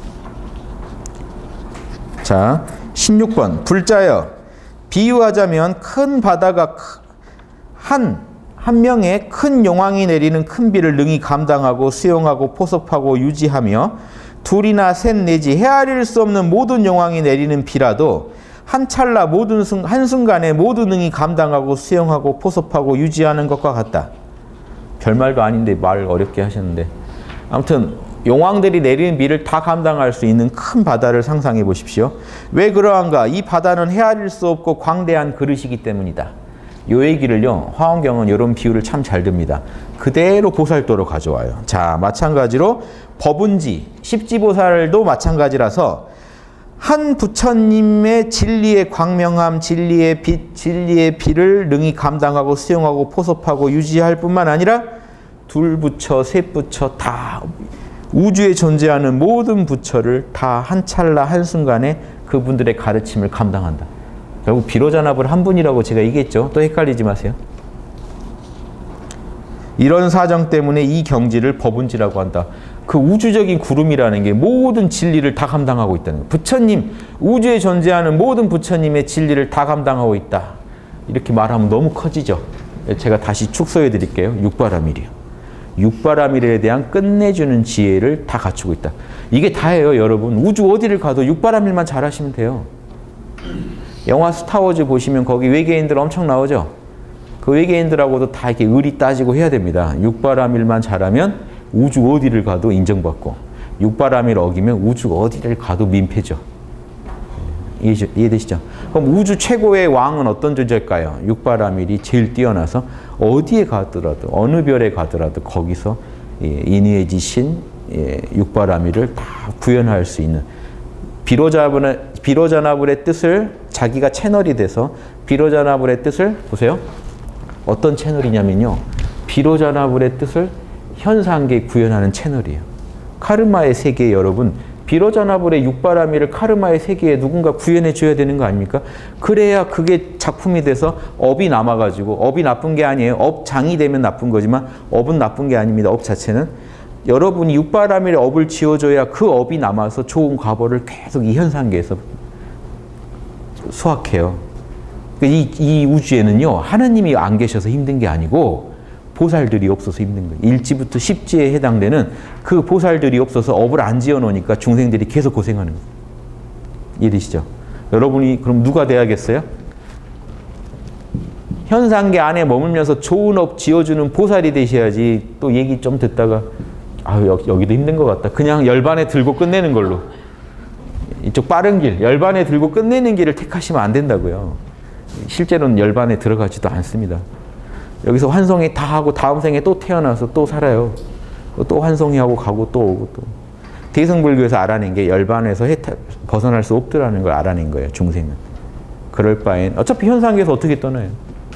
자, 16번. 불자여, 비유하자면 큰 바다가 한 명의 큰 용왕이 내리는 큰 비를 능히 감당하고 수용하고 포섭하고 유지하며 둘이나 셋 내지 헤아릴 수 없는 모든 용왕이 내리는 비라도 한 찰나 한순간에 모두 능히 감당하고 수용하고 포섭하고 유지하는 것과 같다. 별말도 아닌데 말 어렵게 하셨는데 아무튼 용왕들이 내리는 비를 다 감당할 수 있는 큰 바다를 상상해 보십시오. 왜 그러한가? 이 바다는 헤아릴 수 없고 광대한 그릇이기 때문이다. 요 얘기를요, 화엄경은 이런 비유를 참 잘 듭니다. 그대로 보살도로 가져와요. 자, 마찬가지로 법운지, 십지보살도 마찬가지라서 한 부처님의 진리의 광명함, 진리의 빛, 진리의 비를 능히 감당하고 수용하고 포섭하고 유지할 뿐만 아니라 둘 부처, 셋 부처 다 우주에 존재하는 모든 부처를 다 한 찰나 한순간에 그분들의 가르침을 감당한다. 결국 비로자나불 한 분이라고 제가 얘기했죠. 또 헷갈리지 마세요. 이런 사정 때문에 이 경지를 법운지라고 한다. 그 우주적인 구름이라는 게 모든 진리를 다 감당하고 있다는 거예요. 부처님, 우주에 존재하는 모든 부처님의 진리를 다 감당하고 있다. 이렇게 말하면 너무 커지죠. 제가 다시 축소해 드릴게요. 육바라밀이요. 육바라밀에 대한 끝내주는 지혜를 다 갖추고 있다. 이게 다예요, 여러분. 우주 어디를 가도 육바라밀만 잘하시면 돼요. 영화 스타워즈 보시면 거기 외계인들 엄청 나오죠. 그 외계인들하고도 다 이렇게 의리 따지고 해야 됩니다. 육바라밀만 잘하면 우주 어디를 가도 인정받고 육바라밀 어기면 우주 어디를 가도 민폐죠. 이해되시죠? 그럼 우주 최고의 왕은 어떤 존재일까요? 육바라밀이 제일 뛰어나서 어디에 가더라도 어느 별에 가더라도 거기서 인의해지신 육바라밀을 다 구현할 수 있는 비로자나불의 뜻을 자기가 채널이 돼서 비로자나불의 뜻을 보세요. 어떤 채널이냐면요. 비로자나불의 뜻을 현상계에 구현하는 채널이에요. 카르마의 세계에 여러분 비로자나불의 육바라밀을 카르마의 세계에 누군가 구현해 줘야 되는 거 아닙니까? 그래야 그게 작품이 돼서 업이 남아가지고 업이 나쁜 게 아니에요. 업장이 되면 나쁜 거지만 업은 나쁜 게 아닙니다. 업 자체는. 여러분이 육바라밀의 업을 지어줘야 그 업이 남아서 좋은 과보를 계속 이 현상계에서 수확해요. 이 우주에는요, 하나님이 안 계셔서 힘든 게 아니고 보살들이 없어서 힘든 거예요. 일지부터 십지에 해당되는 그 보살들이 없어서 업을 안 지어 놓으니까 중생들이 계속 고생하는 거예요. 이해되시죠? 여러분이 그럼 누가 돼야겠어요? 현상계 안에 머물면서 좋은 업 지어주는 보살이 되셔야지. 또 얘기 좀 듣다가 여기도 힘든 것 같다. 그냥 열반에 들고 끝내는 걸로. 이쪽 빠른 길, 열반에 들고 끝내는 길을 택하시면 안 된다고요. 실제로는 열반에 들어가지도 않습니다. 여기서 환송회 다 하고 다음 생에 또 태어나서 또 살아요. 또 환송회 하고 가고 또 오고 또. 대승불교에서 알아낸 게 열반에서 벗어날 수 없더라는 걸 알아낸 거예요. 중생은. 그럴 바엔 어차피 현상계에서 어떻게 떠나요?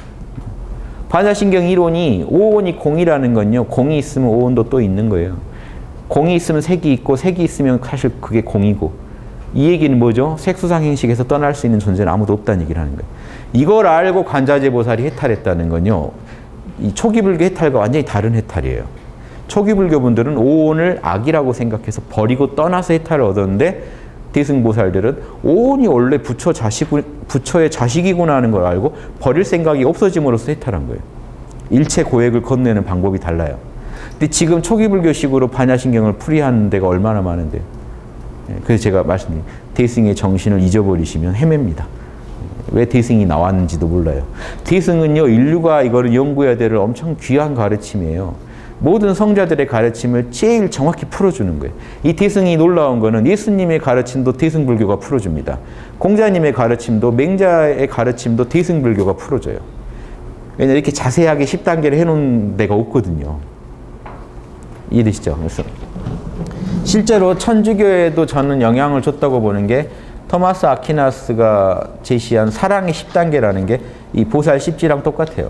반야신경 이론이 오온이 공이라는 건요. 공이 있으면 오온도 또 있는 거예요. 공이 있으면 색이 있고 색이 있으면 사실 그게 공이고. 이 얘기는 뭐죠? 색수상행식에서 떠날 수 있는 존재는 아무도 없다는 얘기를 하는 거예요. 이걸 알고 관자재보살이 해탈했다는 건요. 이 초기불교 해탈과 완전히 다른 해탈이에요. 초기불교 분들은 오온을 악이라고 생각해서 버리고 떠나서 해탈을 얻었는데 대승보살들은 오온이 원래 부처의 자식이구나 하는 걸 알고 버릴 생각이 없어짐으로써 해탈한 거예요. 일체 고액을 건네는 방법이 달라요. 근데 지금 초기불교식으로 반야신경을 풀이하는 데가 얼마나 많은데요. 그래서 제가 말씀드린 대승의 정신을 잊어버리시면 헤맵니다. 왜 대승이 나왔는지도 몰라요. 대승은요, 인류가 이거를 연구해야 될 엄청 귀한 가르침이에요. 모든 성자들의 가르침을 제일 정확히 풀어주는 거예요. 이 대승이 놀라운 거는 예수님의 가르침도 대승불교가 풀어줍니다. 공자님의 가르침도, 맹자의 가르침도 대승불교가 풀어줘요. 왜냐하면 이렇게 자세하게 10단계를 해놓은 데가 없거든요. 이해되시죠? 그래서 실제로 천주교에도 저는 영향을 줬다고 보는 게 토마스 아퀴나스가 제시한 사랑의 10단계라는 게 이 보살 10지랑 똑같아요.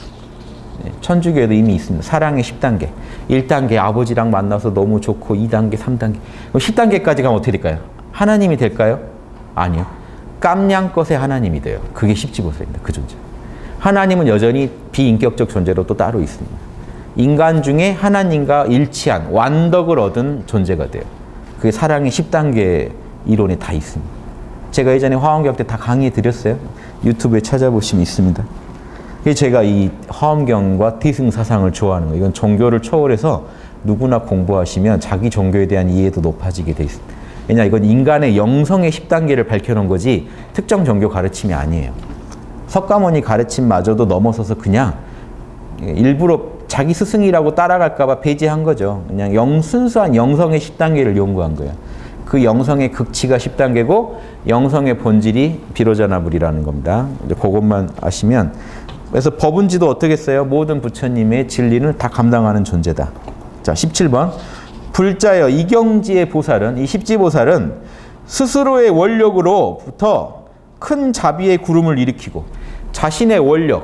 천주교에도 이미 있습니다. 사랑의 10단계. 1단계 아버지랑 만나서 너무 좋고 2단계, 3단계. 10단계까지 가면 어떻게 될까요? 하나님이 될까요? 아니요. 깜냥것의 하나님이 돼요. 그게 십지보살입니다. 그 존재. 하나님은 여전히 비인격적 존재로 또 따로 있습니다. 인간 중에 하나님과 일치한 완덕을 얻은 존재가 돼요. 그게 사랑의 10단계 이론에 다 있습니다. 제가 예전에 화엄경 때 다 강의해 드렸어요. 유튜브에 찾아보시면 있습니다. 제가 이 화엄경과 대승사상을 좋아하는 거예요. 이건 종교를 초월해서 누구나 공부하시면 자기 종교에 대한 이해도 높아지게 돼 있습니다. 왜냐, 이건 인간의 영성의 10단계를 밝혀놓은 거지 특정 종교 가르침이 아니에요. 석가모니 가르침마저도 넘어서서 그냥 일부러 자기 스승이라고 따라갈까 봐 배제한 거죠. 그냥 순수한 영성의 10단계를 연구한 거예요. 그 영성의 극치가 10단계고 영성의 본질이 비로자나불이라는 겁니다. 이제 그것만 아시면, 그래서 법은지도 어떻게 써요? 모든 부처님의 진리는 다 감당하는 존재다. 자, 17번. 불자여 이경지의 보살은, 이 십지보살은 스스로의 원력으로부터 큰 자비의 구름을 일으키고 자신의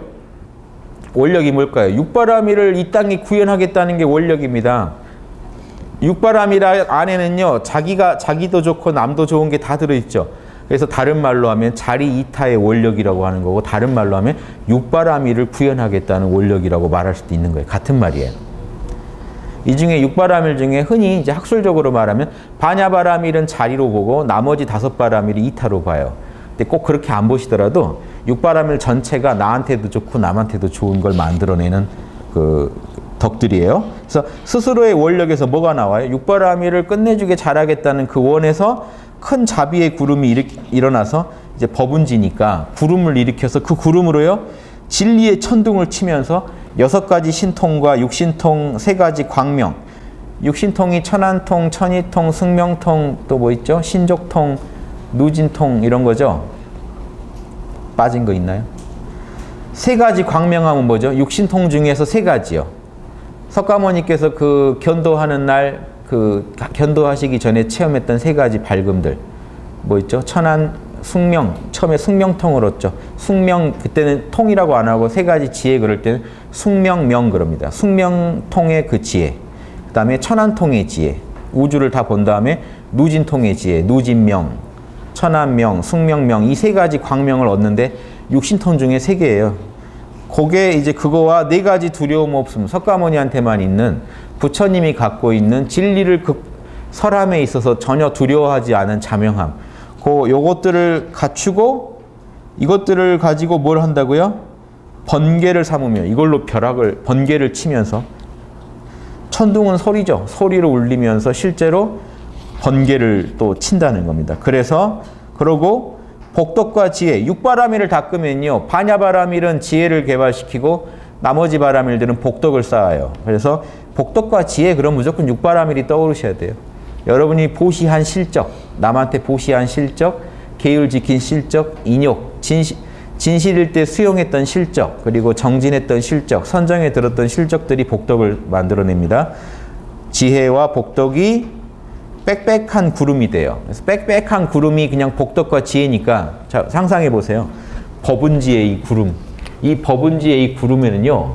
원력이 뭘까요? 육바라밀을 이 땅에 구현하겠다는 게 원력입니다. 육바라밀 안에는요, 자기도 좋고 남도 좋은 게 다 들어있죠. 그래서 다른 말로 하면 자리이타의 원력이라고 하는 거고, 다른 말로 하면 육바라밀을 구현하겠다는 원력이라고 말할 수도 있는 거예요. 같은 말이에요. 이 중에 육바라밀 중에 흔히 이제 학술적으로 말하면 반야바라밀은 자리로 보고 나머지 5바라밀이 이타로 봐요. 근데 꼭 그렇게 안 보시더라도 육바라밀 전체가 나한테도 좋고 남한테도 좋은 걸 만들어내는 그 덕들이에요. 그래서 스스로의 원력에서 뭐가 나와요? 육바라밀을 끝내주게 잘하겠다는 그 원에서 큰 자비의 구름이 일어나서 이제 법운지니까 구름을 일으켜서 그 구름으로요, 진리의 천둥을 치면서 6가지 신통과 육신통 3가지 광명, 육신통이 천안통, 천이통, 승명통, 또 뭐 있죠? 신족통, 누진통 이런 거죠. 빠진 거 있나요? 3가지 광명하면 뭐죠? 육신통 중에서 3가지요. 석가모니께서 그 견도하는 날, 그 견도하시기 전에 체험했던 3가지 밝음들 뭐 있죠? 천안, 숙명, 처음에 숙명통을 얻죠. 숙명, 그때는 통이라고 안 하고 3가지 지혜 그럴 때는 숙명명 그럽니다. 숙명통의 그 지혜, 그 다음에 천안통의 지혜, 우주를 다 본 다음에 누진통의 지혜, 누진명, 천안명, 숙명명, 이 3가지 광명을 얻는데 육신통 중에 3개예요. 그게 이제 그거와 4가지 두려움 없음, 석가모니한테만 있는, 부처님이 갖고 있는 진리를 설함에 있어서 전혀 두려워하지 않은 자명함, 요것들을 갖추고 이것들을 가지고 뭘 한다고요? 번개를 삼으며 이걸로 번개를 치면서 천둥은 소리죠. 소리를 울리면서 실제로 번개를 또 친다는 겁니다. 그러고 복덕과 지혜, 육바라밀을 닦으면요. 반야바라밀은 지혜를 개발시키고 나머지 바라밀들은 복덕을 쌓아요. 그래서 복덕과 지혜 그럼 무조건 육바라밀이 떠오르셔야 돼요. 여러분이 보시한 실적, 남한테 보시한 실적, 계율 지킨 실적, 인욕, 진실일 때 수용했던 실적, 그리고 정진했던 실적, 선정에 들었던 실적들이 복덕을 만들어냅니다. 지혜와 복덕이 빽빽한 구름이 돼요. 그래서 빽빽한 구름이 그냥 복덕과 지혜니까 자, 상상해 보세요. 법은지의 이 구름. 이 법은지의 이 구름에는요.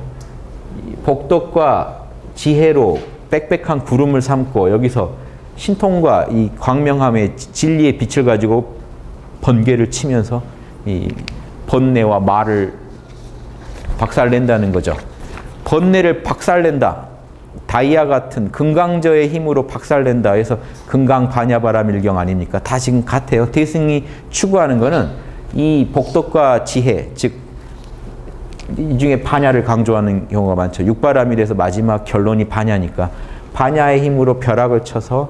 복덕과 지혜로 빽빽한 구름을 삼고 여기서 신통과 이 광명함의 진리의 빛을 가지고 번개를 치면서 이 번뇌와 말을 박살낸다는 거죠. 번뇌를 박살낸다. 다이아 같은 금강저의 힘으로 박살낸다 해서 금강반야바라밀경 아닙니까? 다 지금 같아요. 대승이 추구하는 거는 이 복덕과 지혜, 즉 이 중에 반야를 강조하는 경우가 많죠. 육바라밀에서 마지막 결론이 반야니까 반야의 힘으로 벼락을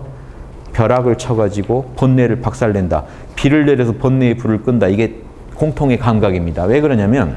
쳐가지고 번뇌를 박살낸다. 비를 내려서 번뇌의 불을 끈다. 이게 공통의 감각입니다. 왜 그러냐면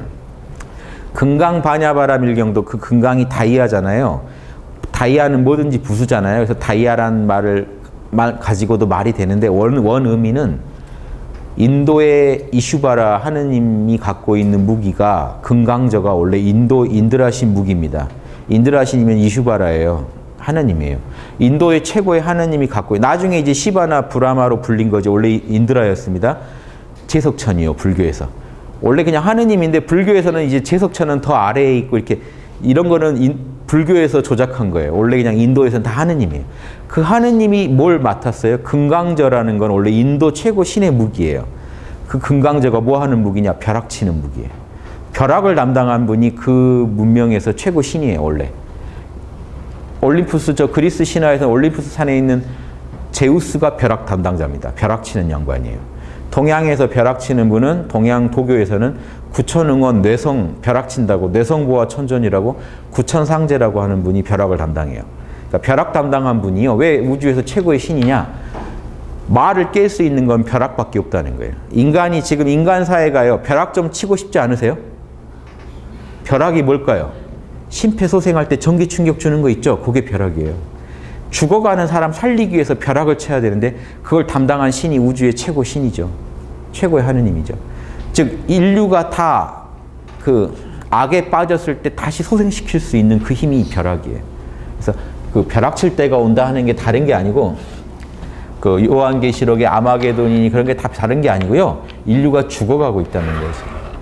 금강반야바라밀경도 그 금강이 다이아잖아요. 다이아는 뭐든지 부수잖아요. 그래서 다이아란 말 가지고도 말이 되는데 원 의미는 인도의 이슈바라 하느님이 갖고 있는 무기가 금강저가 원래 인드라신 무기입니다. 인드라신이면 이슈바라예요. 하느님이에요. 인도의 최고의 하느님이 갖고 나중에 이제 시바나 브라마로 불린 거죠. 원래 인드라였습니다. 제석천이요. 불교에서. 원래 그냥 하느님인데 불교에서는 이제 제석천은 더 아래에 있고 이렇게 이런 거는 불교에서 조작한 거예요. 원래 그냥 인도에서는 다 하느님이에요. 그 하느님이 뭘 맡았어요? 금강저라는 건 원래 인도 최고 신의 무기예요. 그 금강저가 뭐 하는 무기냐? 벼락 치는 무기예요. 벼락을 담당한 분이 그 문명에서 최고 신이에요. 원래. 올림푸스, 그리스 신화에서 올림푸스 산에 있는 제우스가 벼락 담당자입니다. 벼락 치는 양반이에요. 동양에서 벼락 치는 분은 동양 도교에서는 구천응원 뇌성 벼락 친다고 뇌성보화 천존이라고 구천상제라고 하는 분이 벼락을 담당해요. 그러니까 벼락 담당한 분이요. 왜 우주에서 최고의 신이냐? 말을 깰 수 있는 건 벼락밖에 없다는 거예요. 인간이 지금 인간 사회가요. 벼락 좀 치고 싶지 않으세요? 벼락이 뭘까요? 심폐소생할 때 전기 충격 주는 거 있죠? 그게 벼락이에요. 죽어가는 사람 살리기 위해서 벼락을 쳐야 되는데 그걸 담당한 신이 우주의 최고 신이죠. 최고의 하느님이죠. 즉 인류가 다 그 악에 빠졌을 때 다시 소생시킬 수 있는 그 힘이 벼락이에요. 그래서 그 벼락 칠 때가 온다 하는 게 다른 게 아니고 그 요한계시록의 아마게돈이니 그런 게 다 다른 게 아니고요. 인류가 죽어가고 있다는 거죠.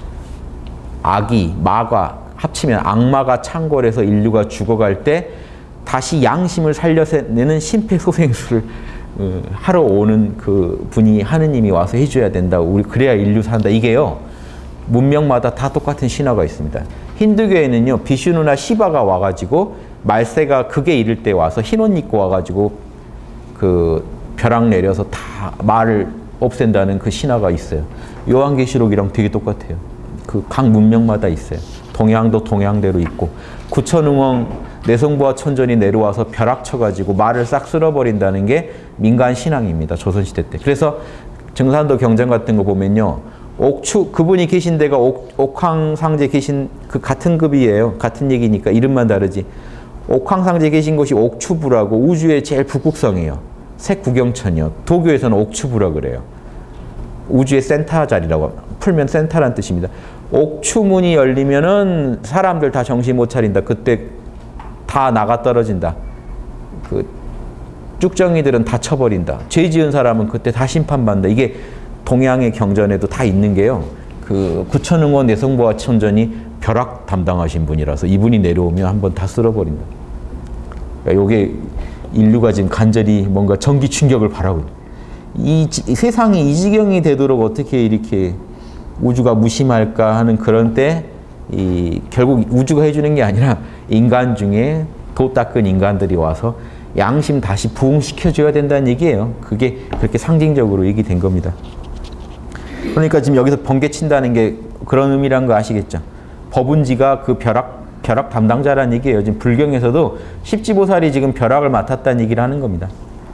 악이 마가 합치면 악마가 창궐해서 인류가 죽어갈 때 다시 양심을 살려내는 심폐소생술을 하러 오는 그 분이 하느님이 와서 해줘야 된다고. 우리 그래야 인류 산다. 이게요. 문명마다 다 똑같은 신화가 있습니다. 힌두교에는요. 비슈누나 시바가 와가지고 말세가 극에 이를 때 와서 흰 옷 입고 와가지고 그 벼락 내려서 다 말을 없앤다는 그 신화가 있어요. 요한계시록이랑 되게 똑같아요. 그 각 문명마다 있어요. 동양도 동양대로 있고 구천응원 내성부와 천전이 내려와서 벼락 쳐가지고 말을 싹 쓸어버린다는 게 민간 신앙입니다. 조선시대 때. 그래서 증산도 경전 같은 거 보면요. 그분이 계신 데가 옥황상제 계신 그 같은 급이에요. 같은 얘기니까 이름만 다르지. 옥황상제 계신 곳이 옥추부라고 우주의 제일 북극성이에요. 색구경천이요. 도교에서는 옥추부라 그래요. 우주의 센터 자리라고 풀면 센터란 뜻입니다. 옥추문이 열리면은 사람들 다 정신 못 차린다. 그때 다 나가 떨어진다. 그 쭉정이들은 다 쳐버린다. 죄 지은 사람은 그때 다 심판받는다. 이게 동양의 경전에도 다 있는 게요. 그 구천응원 내성보화 천전이 벼락 담당하신 분이라서 이분이 내려오면 한번 다 쓸어버린다. 그러니까 이게 인류가 지금 간절히 뭔가 전기 충격을 바라고 이 세상이 이 지경이 되도록 어떻게 이렇게 우주가 무심할까 하는 그런 때 결국 우주가 해주는 게 아니라 인간 중에 도 닦은 인간들이 와서 양심 다시 부흥시켜줘야 된다는 얘기예요. 그게 그렇게 상징적으로 얘기된 겁니다. 그러니까 지금 여기서 번개 친다는 게 그런 의미란 거 아시겠죠? 법운지가 그 벼락 담당자라는 얘기예요. 지금 불경에서도 십지보살이 지금 벼락을 맡았다는 얘기를 하는 겁니다.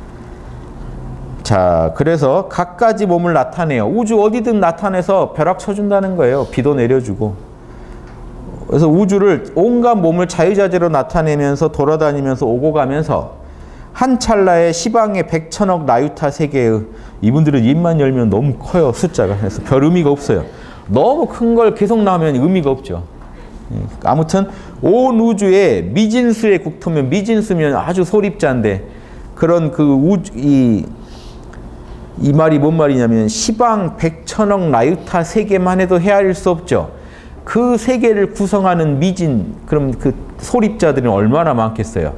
자, 그래서 갖가지 몸을 나타내요. 우주 어디든 나타내서 벼락 쳐준다는 거예요. 비도 내려주고. 그래서 우주를 온갖 몸을 자유자재로 나타내면서 돌아다니면서 오고 가면서 한 찰나에 시방의 백천억 나유타 세계의, 이분들은 입만 열면 너무 커요. 숫자가. 그래서 별 의미가 없어요. 너무 큰 걸 계속 나오면 의미가 없죠. 아무튼 온 우주에 미진수의 국토면, 미진수면 아주 소립자인데, 그런 그 우주, 이 말이 뭔 말이냐면 시방 백천억 나유타 세계만 해도 헤아릴 수 없죠. 그 세계를 구성하는 미진, 그럼 그 소립자들은 얼마나 많겠어요?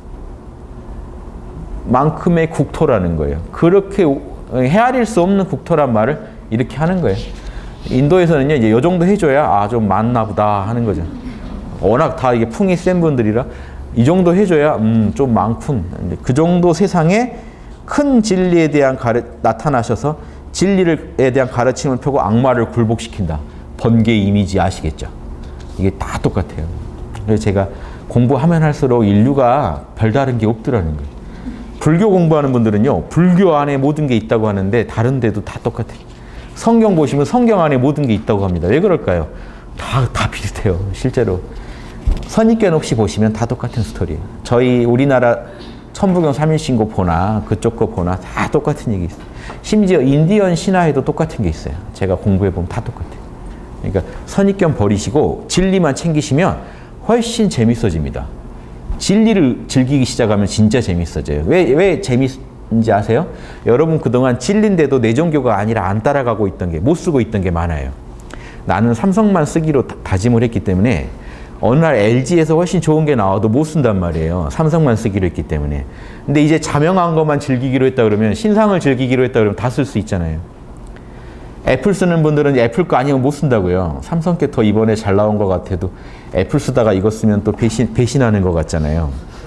만큼의 국토라는 거예요. 그렇게 헤아릴 수 없는 국토란 말을 이렇게 하는 거예요. 인도에서는요, 이제 요 정도 해줘야 아, 좀 많나 보다 하는 거죠. 워낙 다 이게 풍이 센 분들이라 이 정도 해줘야 좀 많군. 그 정도 세상에 큰 진리에 대한 나타나셔서 진리에 대한 가르침을 펴고 악마를 굴복시킨다. 번개 이미지 아시겠죠? 이게 다 똑같아요. 그래서 제가 공부하면 할수록 인류가 별다른 게 없더라는 거예요. 불교 공부하는 분들은요, 불교 안에 모든 게 있다고 하는데 다른 데도 다 똑같아요. 성경 보시면 성경 안에 모든 게 있다고 합니다. 왜 그럴까요? 다 비슷해요. 실제로. 선입견 없이 보시면 다 똑같은 스토리예요. 저희 우리나라 천부경 3일신고 보나 그쪽 거 보나 다 똑같은 얘기 있어요. 심지어 인디언 신화에도 똑같은 게 있어요. 제가 공부해보면 다 똑같아요. 그러니까 선입견 버리시고 진리만 챙기시면 훨씬 재밌어집니다. 진리를 즐기기 시작하면 진짜 재밌어져요. 왜 재밌는지 아세요? 여러분 그동안 진리인데도 내 종교가 아니라 안 따라가고 있던 게, 못 쓰고 있던 게 많아요. 나는 삼성만 쓰기로 다짐을 했기 때문에 어느 날 LG에서 훨씬 좋은 게 나와도 못 쓴단 말이에요. 삼성만 쓰기로 했기 때문에. 근데 이제 자명한 것만 즐기기로 했다 그러면, 신상을 즐기기로 했다 그러면 다 쓸 수 있잖아요. 애플 쓰는 분들은 애플 거 아니면 못 쓴다고요. 삼성 게 더 이번에 잘 나온 것 같아도 애플 쓰다가 이거 쓰면 또 배신하는 것 같잖아요.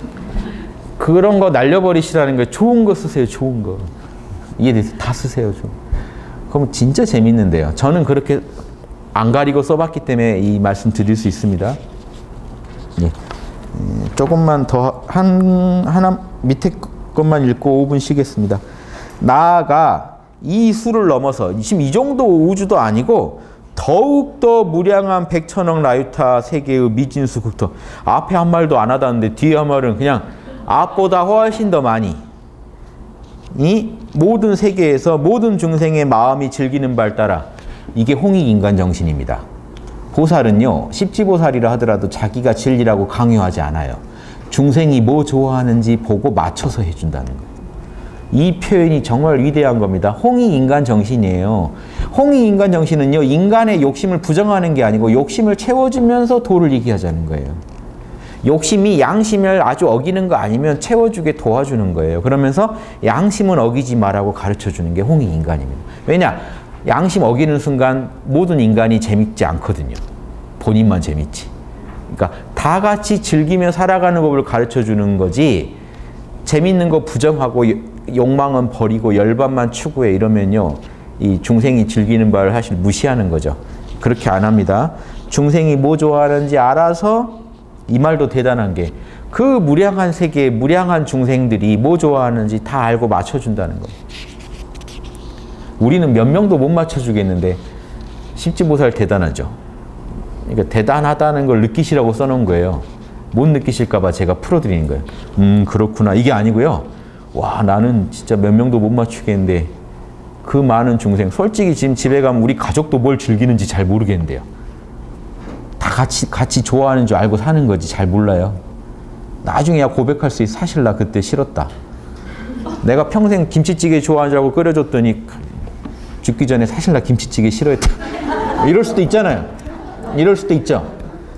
그런 거 날려버리시라는 거예요. 좋은 거 쓰세요. 좋은 거. 이해돼서 다 쓰세요. 좀. 그럼 진짜 재밌는데요. 저는 그렇게 안 가리고 써봤기 때문에 이 말씀 드릴 수 있습니다. 예. 조금만 더 하나 밑에 것만 읽고 5분 쉬겠습니다. 나아가 이 수를 넘어서 지금 이 정도 우주도 아니고 더욱더 무량한 백천억 나유타 세계의 미진수 국토. 앞에 한 말도 안 하다는데 뒤에 한 말은 그냥 앞보다 훨씬 더 많이 이 모든 세계에서 모든 중생의 마음이 즐기는 바를 따라, 이게 홍익인간 정신입니다. 보살은요, 십지보살이라 하더라도 자기가 진리라고 강요하지 않아요. 중생이 뭐 좋아하는지 보고 맞춰서 해준다는 거예요. 이 표현이 정말 위대한 겁니다. 홍익인간 정신이에요. 홍익인간 정신은요, 인간의 욕심을 부정하는 게 아니고 욕심을 채워주면서 도를 이기게 하자는 거예요. 욕심이 양심을 아주 어기는 거 아니면 채워주게 도와주는 거예요. 그러면서 양심은 어기지 말라고 가르쳐주는 게 홍익인간입니다. 왜냐? 양심 어기는 순간 모든 인간이 재밌지 않거든요. 본인만 재밌지. 그러니까 다 같이 즐기며 살아가는 법을 가르쳐주는 거지, 재밌는 거 부정하고 욕망은 버리고 열반만 추구해 이러면요, 이 중생이 즐기는 바를 사실 무시하는 거죠. 그렇게 안 합니다. 중생이 뭐 좋아하는지 알아서, 이 말도 대단한 게 그 무량한 세계에 무량한 중생들이 뭐 좋아하는지 다 알고 맞춰준다는 거예요. 우리는 몇 명도 못 맞춰주겠는데 십지보살 대단하죠. 그러니까 대단하다는 걸 느끼시라고 써놓은 거예요. 못 느끼실까 봐 제가 풀어드리는 거예요. 그렇구나. 이게 아니고요. 와, 나는 진짜 몇 명도 못 맞추겠는데 그 많은 중생, 솔직히 지금 집에 가면 우리 가족도 뭘 즐기는지 잘 모르겠는데요. 다 같이 좋아하는 줄 알고 사는 거지 잘 몰라요. 나중에 야 고백할 수 있어. 사실 나 그때 싫었다. 내가 평생 김치찌개 좋아하는 줄 알고 끓여줬더니 죽기 전에 사실 나 김치찌개 싫어했다. 이럴 수도 있잖아요. 이럴 수도 있죠.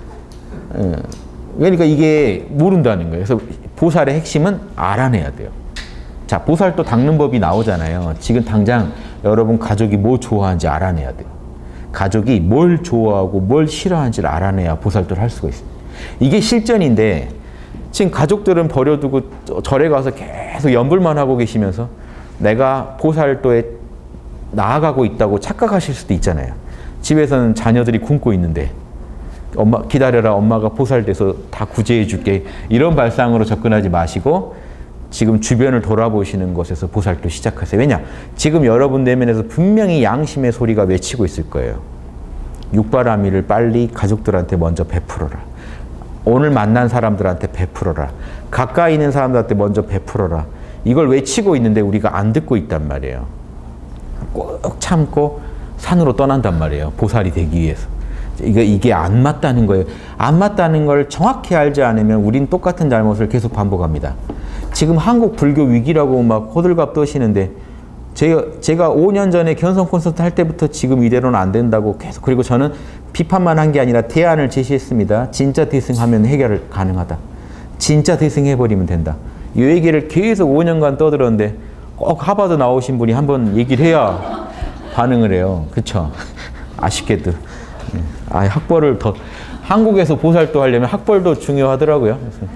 그러니까 이게 모른다는 거예요. 그래서 보살의 핵심은 알아내야 돼요. 자, 보살도 닦는 법이 나오잖아요. 지금 당장 여러분 가족이 뭐 좋아하는지 알아내야 돼요. 가족이 뭘 좋아하고 뭘 싫어하는지를 알아내야 보살도를 할 수가 있어요. 이게 실전인데 지금 가족들은 버려두고 절에 가서 계속 연불만 하고 계시면서 내가 보살도에 나아가고 있다고 착각하실 수도 있잖아요. 집에서는 자녀들이 굶고 있는데 엄마 기다려라, 엄마가 보살돼서 다 구제해 줄게, 이런 발상으로 접근하지 마시고 지금 주변을 돌아보시는 것에서 보살도 시작하세요. 왜냐? 지금 여러분 내면에서 분명히 양심의 소리가 외치고 있을 거예요. 육바라밀을 빨리 가족들한테 먼저 베풀어라. 오늘 만난 사람들한테 베풀어라. 가까이 있는 사람들한테 먼저 베풀어라. 이걸 외치고 있는데 우리가 안 듣고 있단 말이에요. 꼭 참고 산으로 떠난단 말이에요. 보살이 되기 위해서. 이게 안 맞다는 거예요. 안 맞다는 걸 정확히 알지 않으면 우린 똑같은 잘못을 계속 반복합니다. 지금 한국 불교 위기라고 막 호들갑 떠시는데 제가 5년 전에 견성 콘서트 할 때부터 지금 이대로는 안 된다고 계속, 그리고 저는 비판만 한 게 아니라 대안을 제시했습니다. 진짜 대승하면 해결 가능하다. 진짜 대승해버리면 된다. 이 얘기를 계속 5년간 떠들었는데 꼭 하버드 나오신 분이 한번 얘기를 해야 반응을 해요. 그쵸? 아쉽게도. 학벌을 더, 한국에서 보살도 하려면 학벌도 중요하더라고요. 그래서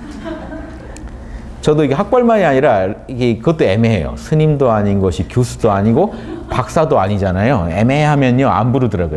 저도 이게 학벌만이 아니라 그것도 애매해요. 스님도 아닌 것이 교수도 아니고 박사도 아니잖아요. 애매하면요 안 부르더라고요.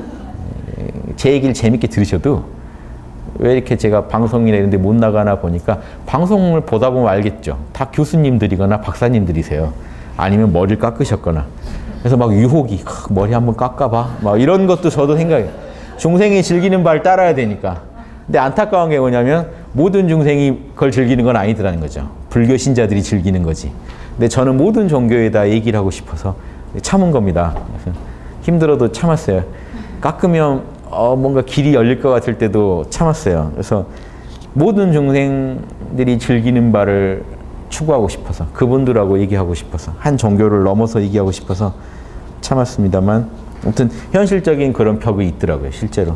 제 얘기를 재밌게 들으셔도 왜 이렇게 제가 방송이나 이런 데 못 나가나 보니까, 방송을 보다 보면 알겠죠. 다 교수님들이거나 박사님들이세요. 아니면 머리를 깎으셨거나. 그래서 막 유혹이, 머리 한번 깎아봐, 막 이런 것도 저도 생각해요. 중생이 즐기는 바를 따라야 되니까. 근데 안타까운 게 뭐냐면 모든 중생이 그걸 즐기는 건 아니더라는 거죠. 불교 신자들이 즐기는 거지. 근데 저는 모든 종교에다 얘기를 하고 싶어서 참은 겁니다. 그래서 힘들어도 참았어요. 깎으면 뭔가 길이 열릴 것 같을 때도 참았어요. 그래서 모든 중생들이 즐기는 바를 추구하고 싶어서, 그분들하고 얘기하고 싶어서, 한 종교를 넘어서 얘기하고 싶어서 참았습니다만, 아무튼 현실적인 그런 벽이 있더라고요. 실제로.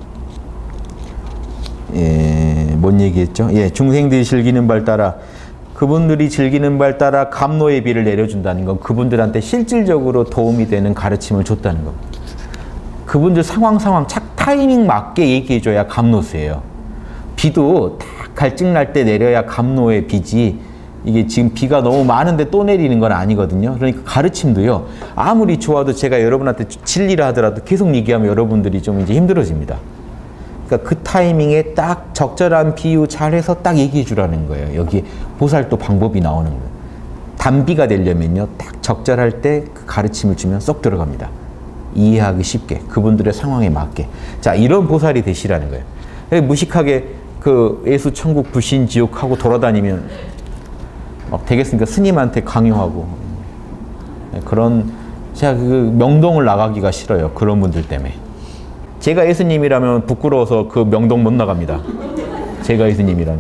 뭔 얘기했죠? 중생들이 즐기는 바를 따라, 그분들이 즐기는 바를 따라 감노의 비를 내려준다는 건 그분들한테 실질적으로 도움이 되는 가르침을 줬다는 겁니다. 그분들 상황 타이밍 맞게 얘기해줘야 감노세예요. 비도 딱 갈증 날 때 내려야 감노의 비지, 이게 지금 비가 너무 많은데 또 내리는 건 아니거든요. 그러니까 가르침도요, 아무리 좋아도 제가 여러분한테 진리를 하더라도 계속 얘기하면 여러분들이 좀 이제 힘들어집니다. 그러니까 그 타이밍에 딱 적절한 비유 잘해서 딱 얘기해 주라는 거예요. 여기 보살도 방법이 나오는 거예요. 단비가 되려면요, 딱 적절할 때 그 가르침을 주면 쏙 들어갑니다. 이해하기 쉽게, 그분들의 상황에 맞게. 자, 이런 보살이 되시라는 거예요. 무식하게 그 예수, 천국, 불신, 지옥 하고 돌아다니면 막 되겠습니까? 스님한테 강요하고. 그런, 제가 그 명동을 나가기가 싫어요. 그런 분들 때문에. 제가 예수님이라면 부끄러워서 그 명동 못 나갑니다. 제가 예수님이라면.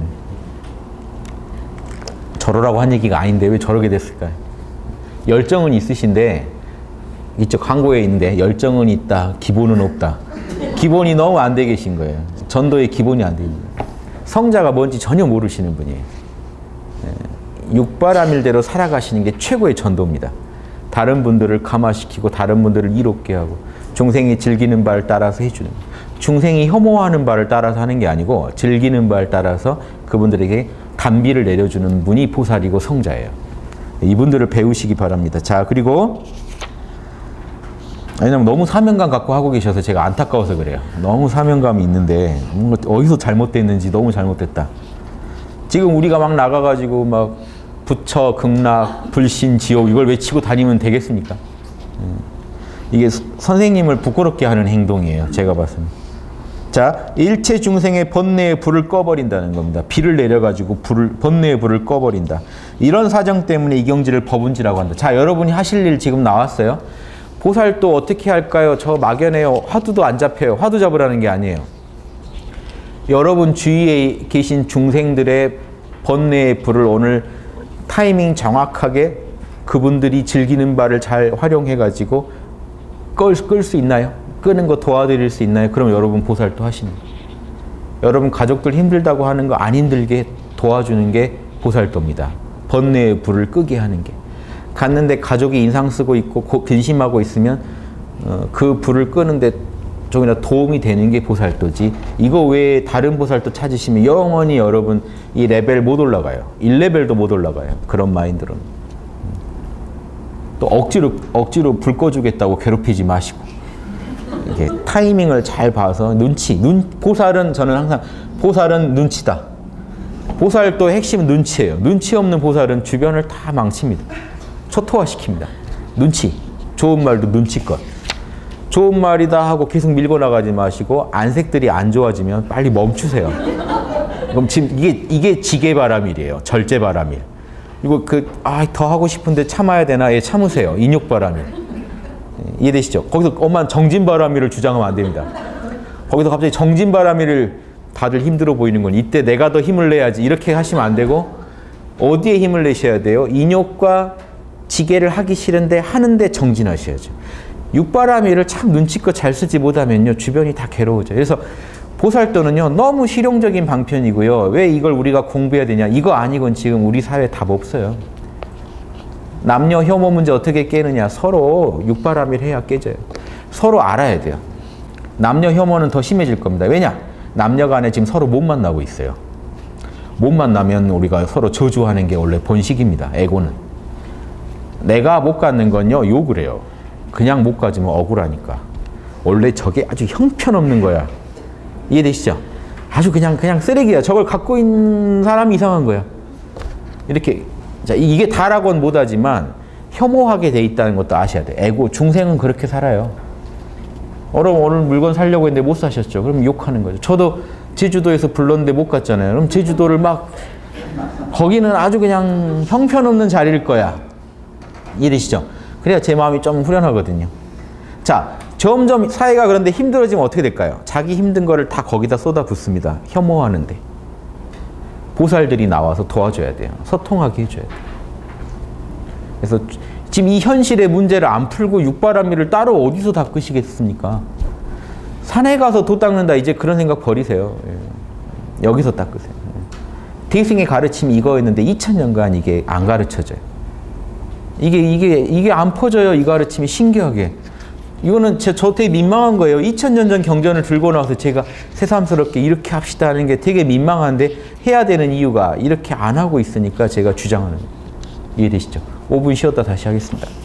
저러라고 한 얘기가 아닌데 왜 저러게 됐을까요? 열정은 있으신데, 이쪽 광고에 있는데 열정은 있다, 기본은 없다. 기본이 너무 안 돼 계신 거예요. 전도의 기본이 안 돼 있는 거예요. 성자가 뭔지 전혀 모르시는 분이에요. 육바라밀대로 살아가시는 게 최고의 전도입니다. 다른 분들을 감화시키고 다른 분들을 이롭게 하고 중생이 즐기는 바를 따라서 해주는, 중생이 혐오하는 바를 따라서 하는 게 아니고 즐기는 바를 따라서 그분들에게 단비를 내려주는 분이 보살이고 성자예요. 이분들을 배우시기 바랍니다. 자, 그리고 왜냐면 너무 사명감 갖고 하고 계셔서 제가 안타까워서 그래요. 너무 사명감이 있는데 뭔가 어디서 잘못됐는지 너무 잘못됐다. 지금 우리가 막 나가가지고 막 부처, 극락, 불신, 지옥 이걸 외치고 다니면 되겠습니까? 이게 선생님을 부끄럽게 하는 행동이에요. 제가 봐서는. 자, 일체 중생의 번뇌의 불을 꺼버린다는 겁니다. 비를 내려가지고 번뇌의 불을 꺼버린다. 이런 사정 때문에 이경지를 법운지라고 한다. 자, 여러분이 하실 일 지금 나왔어요. 보살도 어떻게 할까요? 저 막연해요. 화두도 안 잡혀요. 화두 잡으라는 게 아니에요. 여러분 주위에 계신 중생들의 번뇌의 불을 오늘 타이밍 정확하게 그분들이 즐기는 바를 잘 활용해가지고 끌 수 있나요? 끄는 거 도와드릴 수 있나요? 그럼 여러분 보살도 하시는 거예요. 여러분 가족들 힘들다고 하는 거 안 힘들게 도와주는 게 보살도입니다. 번뇌의 불을 끄게 하는 게. 갔는데 가족이 인상 쓰고 있고 근심하고 있으면 그 불을 끄는데 조금이라도 도움이 되는 게 보살도지, 이거 외에 다른 보살도 찾으시면 영원히 여러분 이 레벨 못 올라가요. 1레벨도 못 올라가요. 그런 마인드로는. 또 억지로 불 꺼주겠다고 괴롭히지 마시고 이게 타이밍을 잘 봐서 보살은 저는 항상 보살은 눈치다. 보살 또 핵심은 눈치예요. 눈치 없는 보살은 주변을 다 망칩니다. 초토화시킵니다. 눈치. 좋은 말도 눈치껏. 좋은 말이다 하고 계속 밀고 나가지 마시고 안색들이 안 좋아지면 빨리 멈추세요. 그럼 지금 이게 지게바람일이에요. 절제바람일. 이거 더 하고 싶은데 참아야 되나? 예, 참으세요. 인욕바람일. 이해되시죠? 거기서 엄한 정진바람일을 주장하면 안 됩니다. 거기서 갑자기 정진바람일을 다들 힘들어 보이는 건 이때 내가 더 힘을 내야지 이렇게 하시면 안 되고 어디에 힘을 내셔야 돼요? 인욕과 지게를 하기 싫은데 하는데 정진하셔야죠. 육바라밀을 참 눈치껏 잘 쓰지 못하면요 주변이 다 괴로워져요. 그래서 보살도는요 너무 실용적인 방편이고요. 왜 이걸 우리가 공부해야 되냐? 이거 아니건 지금 우리 사회에 답 없어요. 남녀 혐오 문제 어떻게 깨느냐? 서로 육바라밀 해야 깨져요. 서로 알아야 돼요. 남녀 혐오는 더 심해질 겁니다. 왜냐? 남녀 간에 지금 서로 못 만나고 있어요. 못 만나면 우리가 서로 저주하는 게 원래 본식입니다. 에고는. 내가 못 갖는 건요 욕을 해요. 그냥 못 가지면 억울하니까. 원래 저게 아주 형편없는 거야. 이해되시죠? 아주 그냥 쓰레기야. 저걸 갖고 있는 사람이 이상한 거야. 이렇게 자, 이게 다라고는 못하지만 혐오하게 돼 있다는 것도 아셔야 돼. 에고, 중생은 그렇게 살아요. 여러분 오늘 물건 사려고 했는데 못 사셨죠? 그럼 욕하는 거죠. 저도 제주도에서 불렀는데 못 갔잖아요. 그럼 제주도를 거기는 아주 그냥 형편없는 자리일 거야. 이해되시죠? 그래야 제 마음이 좀 후련하거든요. 자, 점점 사회가 그런데 힘들어지면 어떻게 될까요? 자기 힘든 거를 다 거기다 쏟아붓습니다. 혐오하는데. 보살들이 나와서 도와줘야 돼요. 소통하게 해줘야 돼요. 그래서 지금 이 현실의 문제를 안 풀고 육바라밀을 따로 어디서 닦으시겠습니까? 산에 가서 도 닦는다 이제 그런 생각 버리세요. 여기서 닦으세요. 대승의 가르침이 이거였는데 2000년간 이게 안 가르쳐져요. 이게 안 퍼져요. 이 가르침이 신기하게. 이거는 저 되게 민망한 거예요. 2000년 전 경전을 들고 나와서 제가 새삼스럽게 이렇게 합시다 하는 게 되게 민망한데 해야 되는 이유가 이렇게 안 하고 있으니까 제가 주장하는 거예요. 이해되시죠? 5분 쉬었다 다시 하겠습니다.